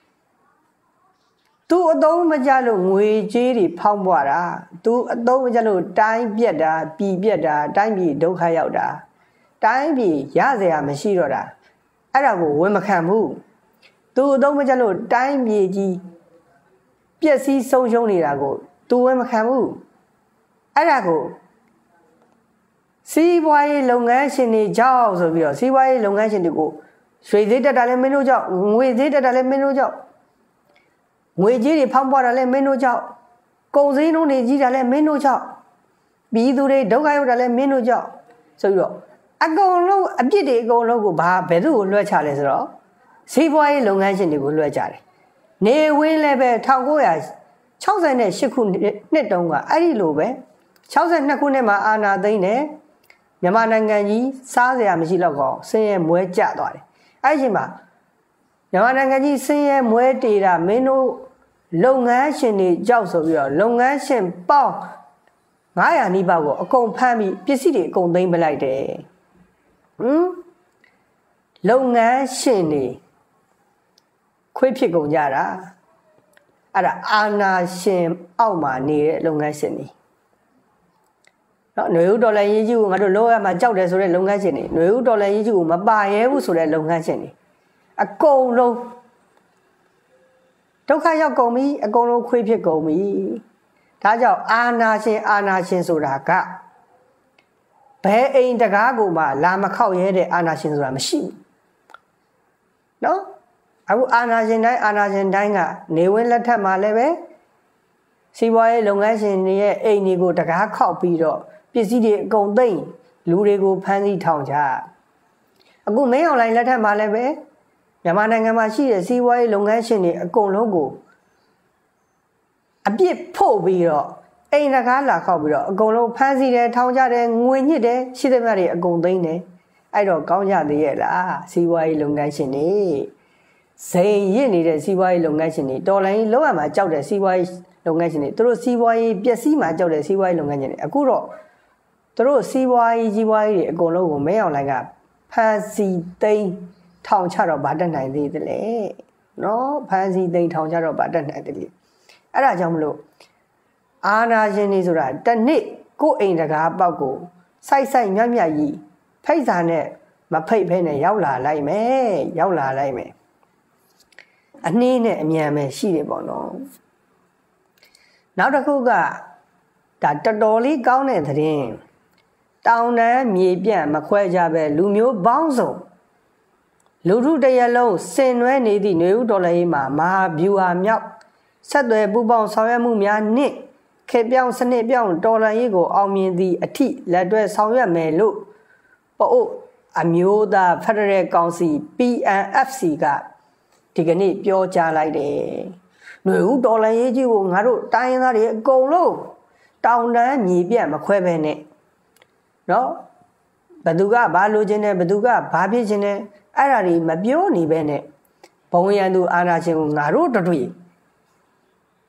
Speaker 1: သူအသုံးမကျလို့ငွေကြေးတွေဖောင်းပွားတာသူအသုံးမကျလို့တိုင်းပြက်တာပြည်ပြက်တာတိုင်းပြည်ဒုက္ခရောက်တာတိုင်းပြည်ရစရာမရှိတော့တာအဲ့ဒါကိုဝန်မခံဘူးသူအသုံးမကျလို့တိုင်းပြည်ကြီးပျက်စီးဆုံးရှုံးနေတာကိုသူဝန်မခံဘူးအဲ့ဒါကိုစီးပွားရေးလုပ်ငန်းရှင်တွေကြောက်ဆိုပြီးတော့စီးပွားရေးလုပ်ငန်းရှင်တွေကိုရွှေဈေးတက်တာလည်းမင်းတို့ကြောက်ငွေဈေးတက်တာလည်းမင်းတို့ကြောက်ငွေကြီးတွေဖောင်းပွားတာလည်းမင်းတို့ကြောက်ကုန်စည်နှုန်းတွေကြီးတာလည်းမင်းတို့ကြောက်ပြည်သူတွေဒုက္ခရောက်တာလည်းမင်းတို့ကြောက်ဆိုပြီးတော့အကုန်လုံးအပြစ်တွေအကုန်လုံးကိုဘာဘယ်သူ့ကိုလွှဲချလဲဆိုတော့စီးပွားရေးလုပ်ငန်းရှင်တွေကိုလွှဲချတယ်နေဝင်းလည်းပဲ၁၉၆၈ခုနှစ်တုန်းကအဲ့ဒီလိုပဲ၆၂ခုနှစ်မှာအာဏာသိမ်းတယ်မြန်မာနိုင်ငံကြီးစားစရာမရှိတော့ကောဆင်းရဲမွဲကျသွားတယ်အဲ့ဒီအချိန်မှာမြန်မာနိုင်ငံကြီးဆင်းရဲမွဲတေတာမင်းတို့လုပ်ငန်းရှင်တွေကြောက်ဆိုပြီးတော့လုပ်ငန်းရှင်ပေါင်းငါးရာနီးပါးကိုအကုန်ဖမ်းပြီးပစ္စည်းတွေအကုန်သိမ်းပလိုက်တယ်ဟမ်လုပ်ငန်းရှင်တွေခွေးဖြစ်ကုန်ကြတာအဲ့ဒါအာဏာရှင်အောက်မှာနေတဲ့လုပ်ငန်းရှင်တွေနော်ຫນွေဦးဒေါ်လာရေးကြီးကိုငါတို့လောရမှာကြောက်တယ်ဆိုတဲ့လုပ်ငန်းရှင်တွေຫນွေဦးဒေါ်လာရေးကြီးကိုမပါရဲဘူးဆိုတဲ့လုပ်ငန်းရှင်တွေအကုန်လုံးဒုက္ခရောက်ကုန်ပြီအကုန်လုံးခွေးဖြစ်ကုန်ပြီဒါကြောင့်အာဏာရှင်အာဏာရှင်ဆိုတာကဘယ်အိမ်တကားကိုမှလာမခောက်ရဲတဲ့အာဏာရှင်ဆိုတာမရှိဘူးနော်အခုအာဏာရှင်တိုင်းအာဏာရှင်တိုင်းကနေဝင်းလက်ထက်မှာလည်းပဲစီးပွားရေးလုပ်ငန်းရှင်တွေရဲ့အိမ်တွေကိုတကားခောက်ပြီးတော့ပစ္စည်းတွေအကုန်သိမ်းလူတွေကိုဖမ်းဆီးထောင်ချအခုမင်းအွန်လိုင်းလက်ထက်မှာလည်းပဲမြန်မာနိုင်ငံမှာရှိတဲ့စီးပွားရေးလုပ်ငန်းရှင်တွေအကုန်လုံးကိုအပြစ်ဖို့ပြီးတော့အိမ်တကားလာခောက်ပြီးတော့အကုန်လုံးဖမ်းဆီးတယ်ထောင်ချတယ်ငွေညစ်တယ်ရှိသမျှတွေအကုန်သိမ်းတယ်အဲ့တော့ကောင်းကြသေးရဲ့လားစီးပွားရေးလုပ်ငန်းရှင်တွေဇိမ်ရစ်နေတဲ့စီးပွားရေးလုပ်ငန်းရှင်တွေတော်လိုင်းလောက်ရမှာကြောက်တဲ့စီးပွားရေးလုပ်ငန်းရှင်တွေသူတို့စီးပွားရေးပျက်စီးမှာကြောက်တဲ့စီးပွားရေးလုပ်ငန်းရှင်တွေအခုတော့သူတို့စီးပွားရေးကြီးပွားရေးတွေအကုန်လုံးကိုမင်းအောင်လိုင်းကဖမ်းဆီးသိမ်းထောင်ချတော့ဗာတက်နိုင်သေးတယ်လေနော်ဖမ်းဆီးသိမ်းထောင်ချတော့ဗာတက်နိုင်တယ်လေအဲ့ဒါကြောင့်မလို့အာဏာရှင်တွေဆိုတာတနေ့ကိုယ်အိမ်တကားပေါက်ကိုစိုက်စိုက်မြတ်မြတ်ကြီးဖိတ်စာနဲ့မဖိတ်ဖဲနဲ့ရောက်လာလိုက်မယ်ရောက်လာလိုက်မယ်အနှင်းနဲ့အမြန်ပဲရှိတယ်ပေါ့နော်နောက်တစ်ခုကဒါတော်တော်လေးကောင်းတဲ့သတင်းတောင်တန်းမြေပြန့်မခွဲကြပဲလူမျိုးပေါင်းစုံလူထုတရက်လုံးဆင်နွှဲနေသည့်ຫນွေဦးတော်လည်းမှာမဟာဗျူဟာမြောက်ဆက်သွယ်ပူးပေါင်းဆောင်ရွက်မှုများနှင့်ခေပြောင်းစနစ်ပြောင်းတော်လှန်ရေးကိုအောင်မြင်သည့်အထိလက်တွဲဆောင်ရွက်မယ်လို့ပအို့အမျိုးသားဖက်ဒရယ်ကောင်စီ P N F C ကဒီကနေ့ပြောကြားလိုက်တယ်။ຫນွေဦးတော်လှန်ရေးကြီးကိုငါတို့တိုင်းရင်းသားတွေအကုန်လုံးတောင်တန်းမြေပြန့်မခွဲဘဲနဲ့နော်ဘသူကဘာလိုချင်တယ်ဘသူကဘာဖြစ်ချင်တယ်အဲ့ဒါတွေမပြောနေပဲနဲ့ဘုံရန်သူအာဏာရှင်ကိုငါတို့တို့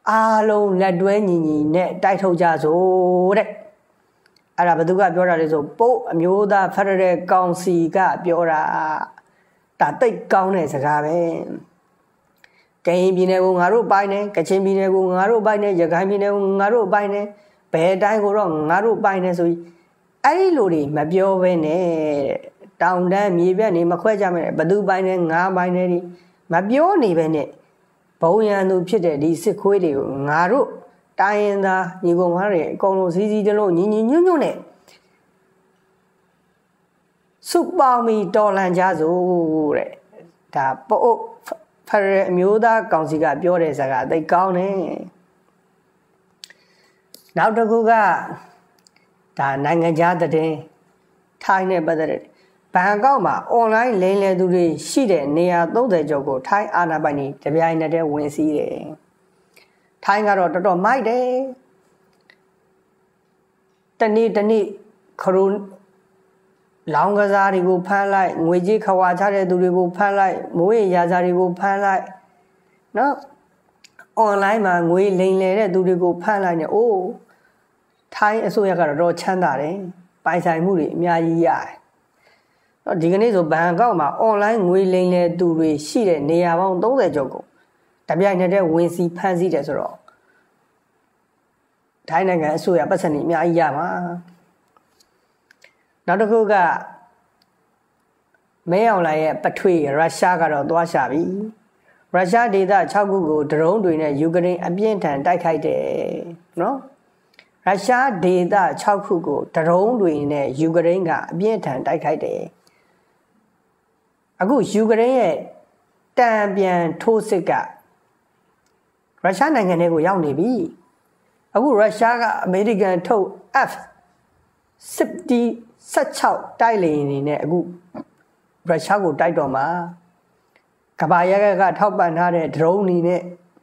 Speaker 1: အားလုံးလက်တွဲညီညီနဲ့တိုက်ထုတ်ကြစို့တဲ့အဲ့ဒါဘသူကပြောတာလဲဆိုပုတ်အမျိုးသားဖက်ဒရယ်ကောင်စီကပြောတာဒါတိတ်ကောင်းတဲ့စကားပဲကရင်ပြည်နယ်ကိုငါတို့ပိုင်းနေကချင်ပြည်နယ်ကိုငါတို့ပိုင်းနေရခိုင်ပြည်နယ်ကိုငါတို့ပိုင်းနေဘယ်တိုင်းကိုတော့ငါတို့ပိုင်းနေဆိုအဲ့ဒီလိုတွေမပြောဘဲနဲ့တောင်တန်းမြေပြတ်နေမခွဲကြမယ်ဘသူပိုင်းနေငါပိုင်းနေဒီမပြောနေပဲနဲ့ဘုံရန်သူဖြစ်တဲ့ဒီစစ်ခွေးတွေကိုငါတို့တိုင်းရင်သားညီကောင်မတွေအကုန်လုံးစီးစီးတလုံးညီညီညွတ်ညွတ်နဲ့စုပေါင်းပြီးတော်လန်ကြစို့တဲ့ဒါပို့ဖရအမျိုးသားကောင်စီကပြောတဲ့စကားသိကောင်းတယ်နောက်တစ်ခုကဒါနိုင်ငံခြားသတင်းထိုင်းနဲ့ပတ်သက်တဲ့ဘန်ကောက်မှာအွန်လိုင်းလိမ်လည်သူတွေရှိတဲ့နေရာသုံးဆယ်ကျော်ကိုထိုင်းအာဏာပိုင်တွေတပြိုင်နက်တည်းဝင်စီးတယ်ထိုင်းကတော့တော်တော်မိုက်တယ်တနေ့တနေ့ခရိုလောင်ကစားတွေကိုဖမ်းလိုက်ငွေကြေးခွာချတဲ့သူတွေကိုဖမ်းလိုက်မိုးရေရာဇာတွေကိုဖမ်းလိုက်နော်အွန်လိုင်းမှာငွေလိမ်လည်တဲ့သူတွေကိုဖမ်းလိုက်နေအိုးထိုင်းအစိုးရကတော့တော့ချမ်းသာတယ်ပိုင်ဆိုင်မှုတွေအများကြီးရတယ်နော်ဒီကနေ့ဆိုဘန်ကောက်မှာအွန်လိုင်းငွေလိမ်လည်သူတွေရှိတဲ့နေရာပေါင်းသုံးဆယ်ကျော်ကိုတပြိုင်နက်တည်းဝင်စီဖမ်းဆီးတယ်ဆိုတော့ထိုင်းနိုင်ငံအစိုးရပတ်စံတွေအများကြီးရမှာနောက်တစ်ခုကမဲအောင်လာရဲ့ပထွေရုရှားကတော့သွားရှာပြီရုရှားဒေသ၆ခုကိုဒရုန်းတွေနဲ့ယူကရိန်းအပြင်းထန်တိုက်ခိုက်တယ်နော်ရုရှားဒေသ၆ခုကိုဒရုန်းတွေနဲ့ယူကရိန်းကအပြင်းထန်တိုက်ခိုက်တယ်အခုယူကရိန်းရဲ့တံပြန်ထိုးစစ်ကရုရှားနိုင်ငံတွေကိုရောက်နေပြီအခုရုရှားကအမေရိကန်ထုတ် F ၁၆ တိုက်လေယာဉ်တွေနဲ့အခုရုရှားကိုတိုက်တော့မှာကဘာရကကထောက်ပံ့ထားတဲ့ drone တွေနဲ့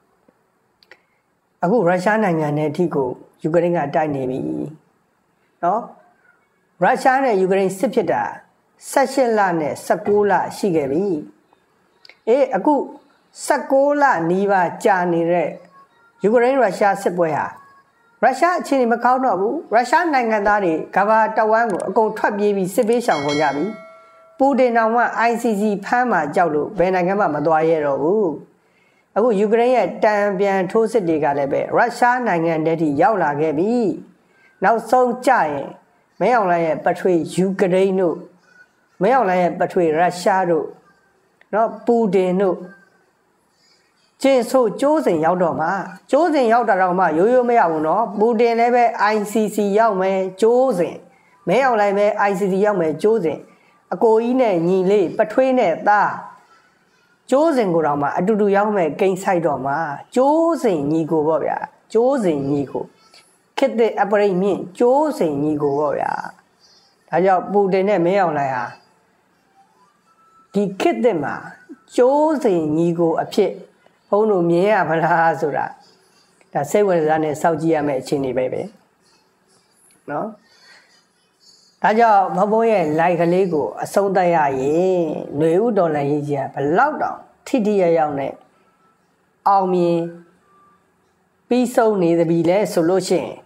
Speaker 1: အခုရုရှားနိုင်ငံနဲ့အထိကိုယူကရိန်းကတိုက်နေပြီနော်ရုရှားနဲ့ယူကရိန်းစစ်ဖြစ်တာ၁၈လနဲ့၁၉လရှိခဲ့ပြီအေးအခု၁၉လနီးပါးကြာနေတဲ့ယူကရိန်းရုရှားစစ်ပွဲဟာရုရှားအခြေအနေမကောင်းတော့ဘူးရုရှားနိုင်ငံသားတွေကဘာတဝမ်းကိုအကုန်ထွက်ပြေးပြီးစစ်ပေးရှောင်ကုန်ကြပြီပူတင်တော်က I C C ဖမ်းမှာကြောက်လို့ဘယ်နိုင်ငံမှမသွားရတော့ဘူးအခုယူကရိန်းရဲ့တံပြန်ထိုးစစ်တွေကလည်းပဲရုရှားနိုင်ငံတည်းထိရောက်လာခဲ့ပြီနောက်ဆုံးကြရင်မဲအောင်လိုင်းရဲ့ပထွေယူကရိန်းတို့မဲအောင်လိုင်းရဲ့ပထွေရုရှားတို့နော်ပူတင်တို့ကျင်းဆိုကျိုးစင်ရောက်တော့မှာကျိုးစင်ရောက်တာတော့မှရိုးရိုးမရဘူးနော်ပူတင်လည်းပဲ I C C ရောက်မယ်ကျိုးစင်မဲအောင်လိုက်ပဲ I C C ရောက်မယ်ကျိုးစင်အကိုကြီးနဲ့ညီလေးပထွေးနဲ့သားကျိုးစင်ကိုတော့မှအတူတူရောက်မယ်ကိန်းဆိုင်တော့မှာကျိုးစင်ညီကိုပေါ့ဗျာကျိုးစင်ညီကိုခစ်တဲ့အပရိမြင့်ကျိုးစင်ညီကိုပေါ့ဗျာဒါကြောင့်ပူတင်နဲ့မဲအောင်လိုက်ဟာဒီခစ်တဲ့မှာကျိုးစင်ညီကိုအဖြစ်ဘုန်းတို့မြင်ရမလားဆိုတာဒါစိတ်ဝင်စားနဲ့စောင့်ကြည့်ရမယ့်အခြေအနေပဲပဲနော်ဒါကြောင့်မဘုန်းရဲ့ like ကလေးကိုအဆုံးသတ်ရရင်ຫນွေဥတော်လည်းရေးကြီးဘလောက်တောင်ထိထိရရောက်နဲ့အောင်မြင်ပြီးဆုံးနေသပြီလဲဆိုလို့ရှိရင်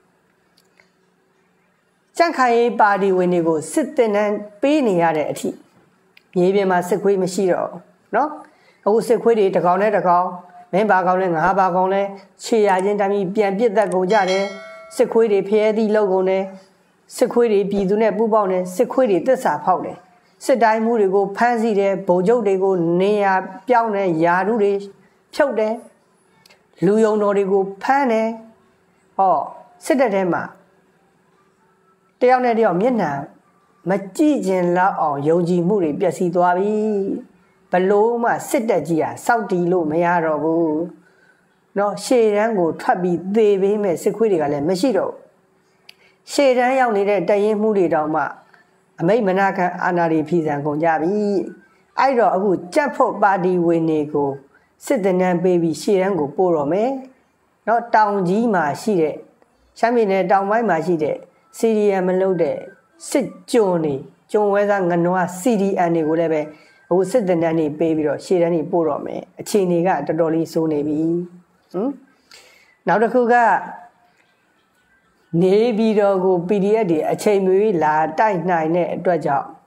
Speaker 1: ကြန့်ခိုင်ရေးပါတီဝင်တွေကိုစစ်တင်နှံပေးနေရတဲ့အထိမြေပြင်မှာစစ်ခွေးမရှိတော့နော်အခုစစ်ခွေးတွေတကောင်နဲ့တကောင်မင်းပါကောင်နဲ့ငါးပါကောင်နဲ့ခြေရချင်းတိုင်းပြီးပြန်ပစ်သက်ကုန်ကြတယ်စစ်ခွေးတွေဖျဲသီးလောက်ကုန်တယ်စစ်ခွေးတွေပြည်သူနဲ့ပူးပေါင်းတယ်စစ်ခွေးတွေတစ္ဆာဖောက်တယ်စစ်တိုင်းမှုတွေကိုဖမ်းဆီးတယ်ဗိုလ်ချုပ်တွေကိုနေရာပြောင်းတယ်ယာရုတွေဖြုတ်တယ်လူယုံတော်တွေကိုဖမ်းတယ်ဟောစစ်တပ်ထဲမှာတယောက်နဲ့တယောက်မျက်နှာမကြည့်ကျင်လောက်အောင်ယုံကြည်မှုတွေပျက်စီးသွားပြီဘလို့မှစစ်တပ်ကြီးဟာစောက်တီလို့မရတော့ဘူးเนาะရှေ့တန်းကိုထွက်ပြီးသေပေးမဲ့စစ်ခွေးတွေကလည်းမရှိတော့ရှေ့တန်းရောက်နေတဲ့တရင်မှုတွေတောင်မှအမိတ်မနာခံအာဏာတွေဖီဆန်ကုန်ကြပြီအဲ့တော့အခုကြက်ဖို့ပါတီဝင်တွေကိုစစ်တပ်နှံပေးပြီးရှေ့တန်းကိုပို့တော့မယ်เนาะတောင်ကြီးမှာရှိတဲ့ရှမ်းပြည်နယ်တောင်ပိုင်းမှာရှိတဲ့စီရီယံမလုပ်တဲ့စစ်ကြုံနေကျုံဝဲစားငနွား C D N တွေကိုလည်းပဲအခုစစ်တပ်နှံနေပေးပြီးတော့ရှေ့တန်းနေပို့တော့မယ်အခြေအနေကတော်တော်လေးစိုးနေပြီဟမ်နောက်တစ်ခုကနေပြီးတော့ကို P D F တွေအချိန်မီလာတိုက်နိုင်တဲ့အတွက်ကြောင့်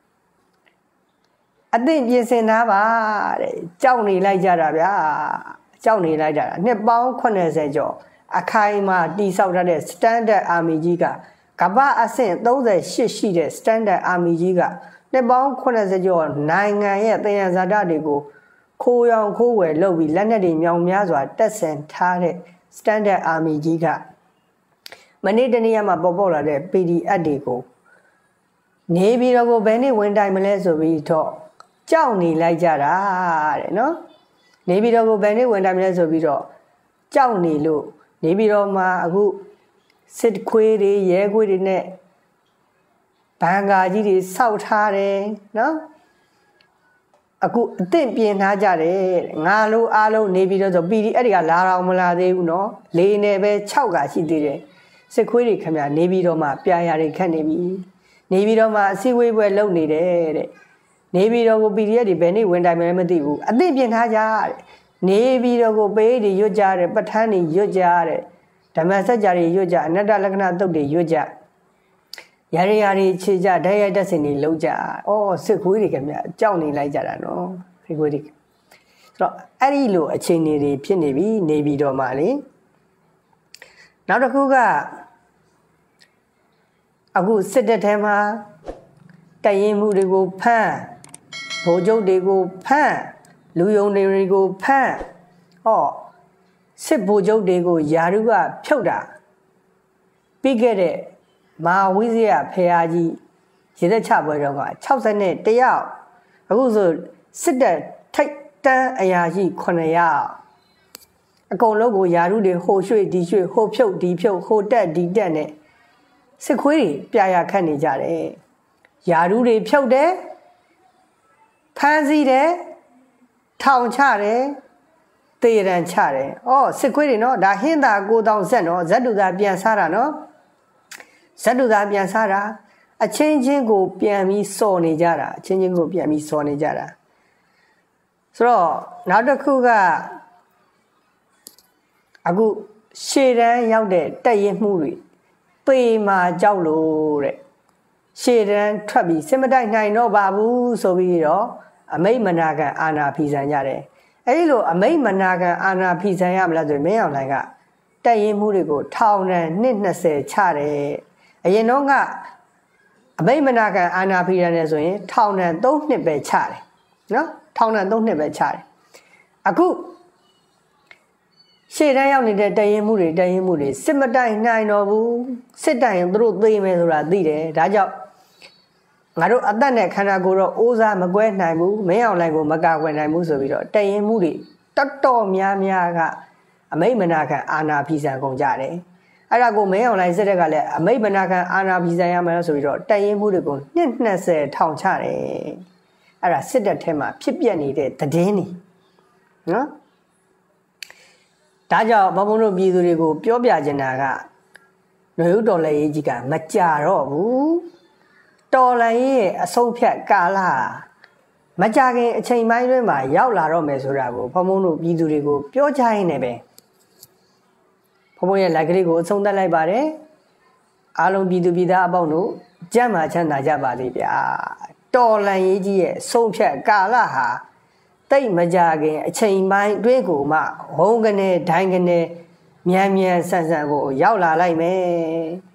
Speaker 1: အသင့်ပြင်ဆင်သားပါတဲ့ကြောက်နေလိုက်ကြတာဗျာကြောက်နေလိုက်ကြတာနှစ်ပေါင်းeightyကျော်အခိုင်အမာတိဆောက်ထားတဲ့ Standard Army ကြီးကကမ္ဘာအဆင့်thirty-eightရှိတဲ့ Standard Army ကြီးကနှစ်ပေါင်းeightyကျော်နိုင်ငံရဲ့သယံဇာတတွေကိုခိုးရောင်ခိုးဝယ်လုပ်ပြီးလက်နက်တွေမြောင်များစွာတက်ဆင်ထားတဲ့ Standard Army ကြီးကမနေ့တနေ့မှာပေါ်ပေါက်လာတဲ့ P D F တွေကိုနေပြီးတော့ကိုဘယ်နေ့ဝင်တိုင်မလဲဆိုပြီးတော့ကြောက်နေလိုက်ကြတာတဲ့နော်နေပြီးတော့ကိုဘယ်နေ့ဝင်တိုင်မလဲဆိုပြီးတော့ကြောက်နေလို့နေပြီးတော့မှအခုစစ်ခွေးတွေရဲခွေးတွေနဲ့ဘန်ကာကြီးတွေစောက်ထားတယ်နော်အခုအသင့်ပြင်ထားကြတယ်ငါလို့အားလုံးနေပြီးတော့ဆို P D F အဲ့ဒီကလာတော့မလာသေးဘူးနော်လေနေပဲsixကရှိသေးတယ်စစ်ခွေးတွေခင်ဗျာနေပြီးတော့မှပြာရတွေခတ်နေပြီနေပြီးတော့မှအစည်းအဝေးပွဲလုပ်နေတယ်တဲ့နေပြီးတော့ကို P D F တွေဘယ်နေ့ဝင်တိုင်မလဲမသိဘူးအသင့်ပြင်ထားကြတဲ့နေပြီးတော့ကိုပေးတွေရွတ်ကြတယ်ပဋ္ဌာန်းတွေရွတ်ကြတဲ့ဓမ္မစကြာတွေရွတ်ကြအနတ္တလက္ခဏာသုတ်တွေရွတ်ကြရရရတွေခြေကြဓာတ်ရိုက်တက်စင်တွေလုံးကြအော်စစ်ခွေးတွေခင်ဗျကြောက်နေလိုက်ကြတာနော်စစ်ခွေးတွေဆိုတော့အဲ့ဒီလိုအခြေအနေတွေဖြစ်နေပြီနေပြီးတော့မှလေနောက်တစ်ခုကအခုစစ်တပ်ထဲမှာတရင်မှုတွေကိုဖမ်းဗိုလ်ချုပ်တွေကိုဖမ်းလူယုံတွေကိုဖမ်းဟောစစ်ဗိုလ်ချုပ်တွေကိုယာရုကဖြုတ်တာပြီးခဲ့တဲ့မဟာဝိဇ္ဇယဖရာကြီးရေသက်ချပွဲတော့ကsixty-oneယောက်အခုဆိုစစ်တပ်ထိတ်တန်းအရာရှိnineယောက်အကုန်လုံးကိုယာရုတွေဟိုရွှေ့ဒီရွှေ့ဟိုဖြုတ်ဒီဖြုတ်ဟိုတက်ဒီတက်နဲ့စစ်ခွေးတွေပြာရခတ်နေကြတယ်ယာရုတွေဖြုတ်တယ်ဖမ်းဆီးတယ်ထောင်ချတယ်တေရန်ချတယ်အော်စစ်ခွေးတွေနော်ဒါဟင်းသာnine thousandဇက်နော်ဇက်တူသာပြန်စားတာနော်ဇက်တူသာပြန်စားတာအချင်းချင်းကိုပြန်ပြီးစော်နေကြတာအချင်းချင်းကိုပြန်ပြီးစော်နေကြတာဆိုတော့နောက်တစ်ခုကအခုရှေ့တန်းရောက်တဲ့တက်ရင်မှုတွေပေမှာကြောက်လို့တဲ့ရှေ့တန်းထွက်ပြီးစစ်မတိုက်နိုင်တော့ပါဘူးဆိုပြီးတော့အမိတ်မနာခံအာဏာဖီဆန်ကြတယ်အဲဒီလိုအမိတ်မနာခံအာဏာဖီဆန်ရမလားဆိုရင်မင်းအောင်လှိုင်ကတက်ရင်မှုတွေကိုထောင်ဒဏ်နှစ်twentyချတယ်အရင်တော့ကအမိတ်မနာခံအာဏာဖီဆန်တယ်ဆိုရင်ထောင်ဒဏ်threeနှစ်ပဲချတယ်နော်ထောင်ဒဏ်threeနှစ်ပဲချတယ်အခုရှေ့တန်းရောက်နေတဲ့တရင်မှုတွေတရင်မှုတွေစစ်မတိုင်နိုင်တော့ဘူးစစ်တိုင်ရင်သူတို့သိမယ်ဆိုတာသိတယ်ဒါကြောင့်ငါတို့အသက်နဲ့ခန္ဓာကိုယ်တော့အိုးစားမကွဲနိုင်ဘူးမင်းအောင်လှိုင်ကိုမကာကွယ်နိုင်ဘူးဆိုပြီးတော့တရင်မှုတွေတော်တော်များများကအမိတ်မနာခံအာဏာဖီဆန်ကုန်ကြတယ်အဲ့ဒါကိုမင်းအောင်လှိုင်စစ်တပ်ကလည်းအမိတ်မနာခံအာဏာဖီဆန်ရမယ်ဆိုပြီးတော့တရင်မှုတွေကိုနှစ်twentyထောင်ချတယ်အဲ့ဒါစစ်တပ်ထဲမှာဖြစ်ပျက်နေတဲ့သတင်းတွေနော်ဒါကြောင့်ဘဘုံတို့ပြည်သူတွေကိုပြောပြချင်တာကနှွေဦးတော်လှန်ရေးကြီးကမကြတော့ဘူးတော်လှန်ရေးရဲ့အဆုံးဖြတ်ကာလမကြခင်အချိန်ပိုင်းတွင်းမှာရောက်လာတော့မယ်ဆိုတာကိုဘဘုံတို့ပြည်သူတွေကိုပြောချရင်းနဲ့ပဲဘဘုံရဲ့လက်ကလေးကိုအဆုံးသတ်လိုက်ပါတယ်အားလုံးပြည်သူပြည်သားအပေါင်းတို့ကြမ်းမှချမ်းသာကြပါလိမ့်ဗျာတော်လှန်ရေးကြီးရဲ့ဆုံးဖြတ်ကာလဟာတိတ်မကြခင်အချိန်ပိုင်းတွဲကိုမှဝုန်းကနေဒိုင်းကနေမြန်မြန်ဆန်ဆန်ကိုရောက်လာလိုက်မယ်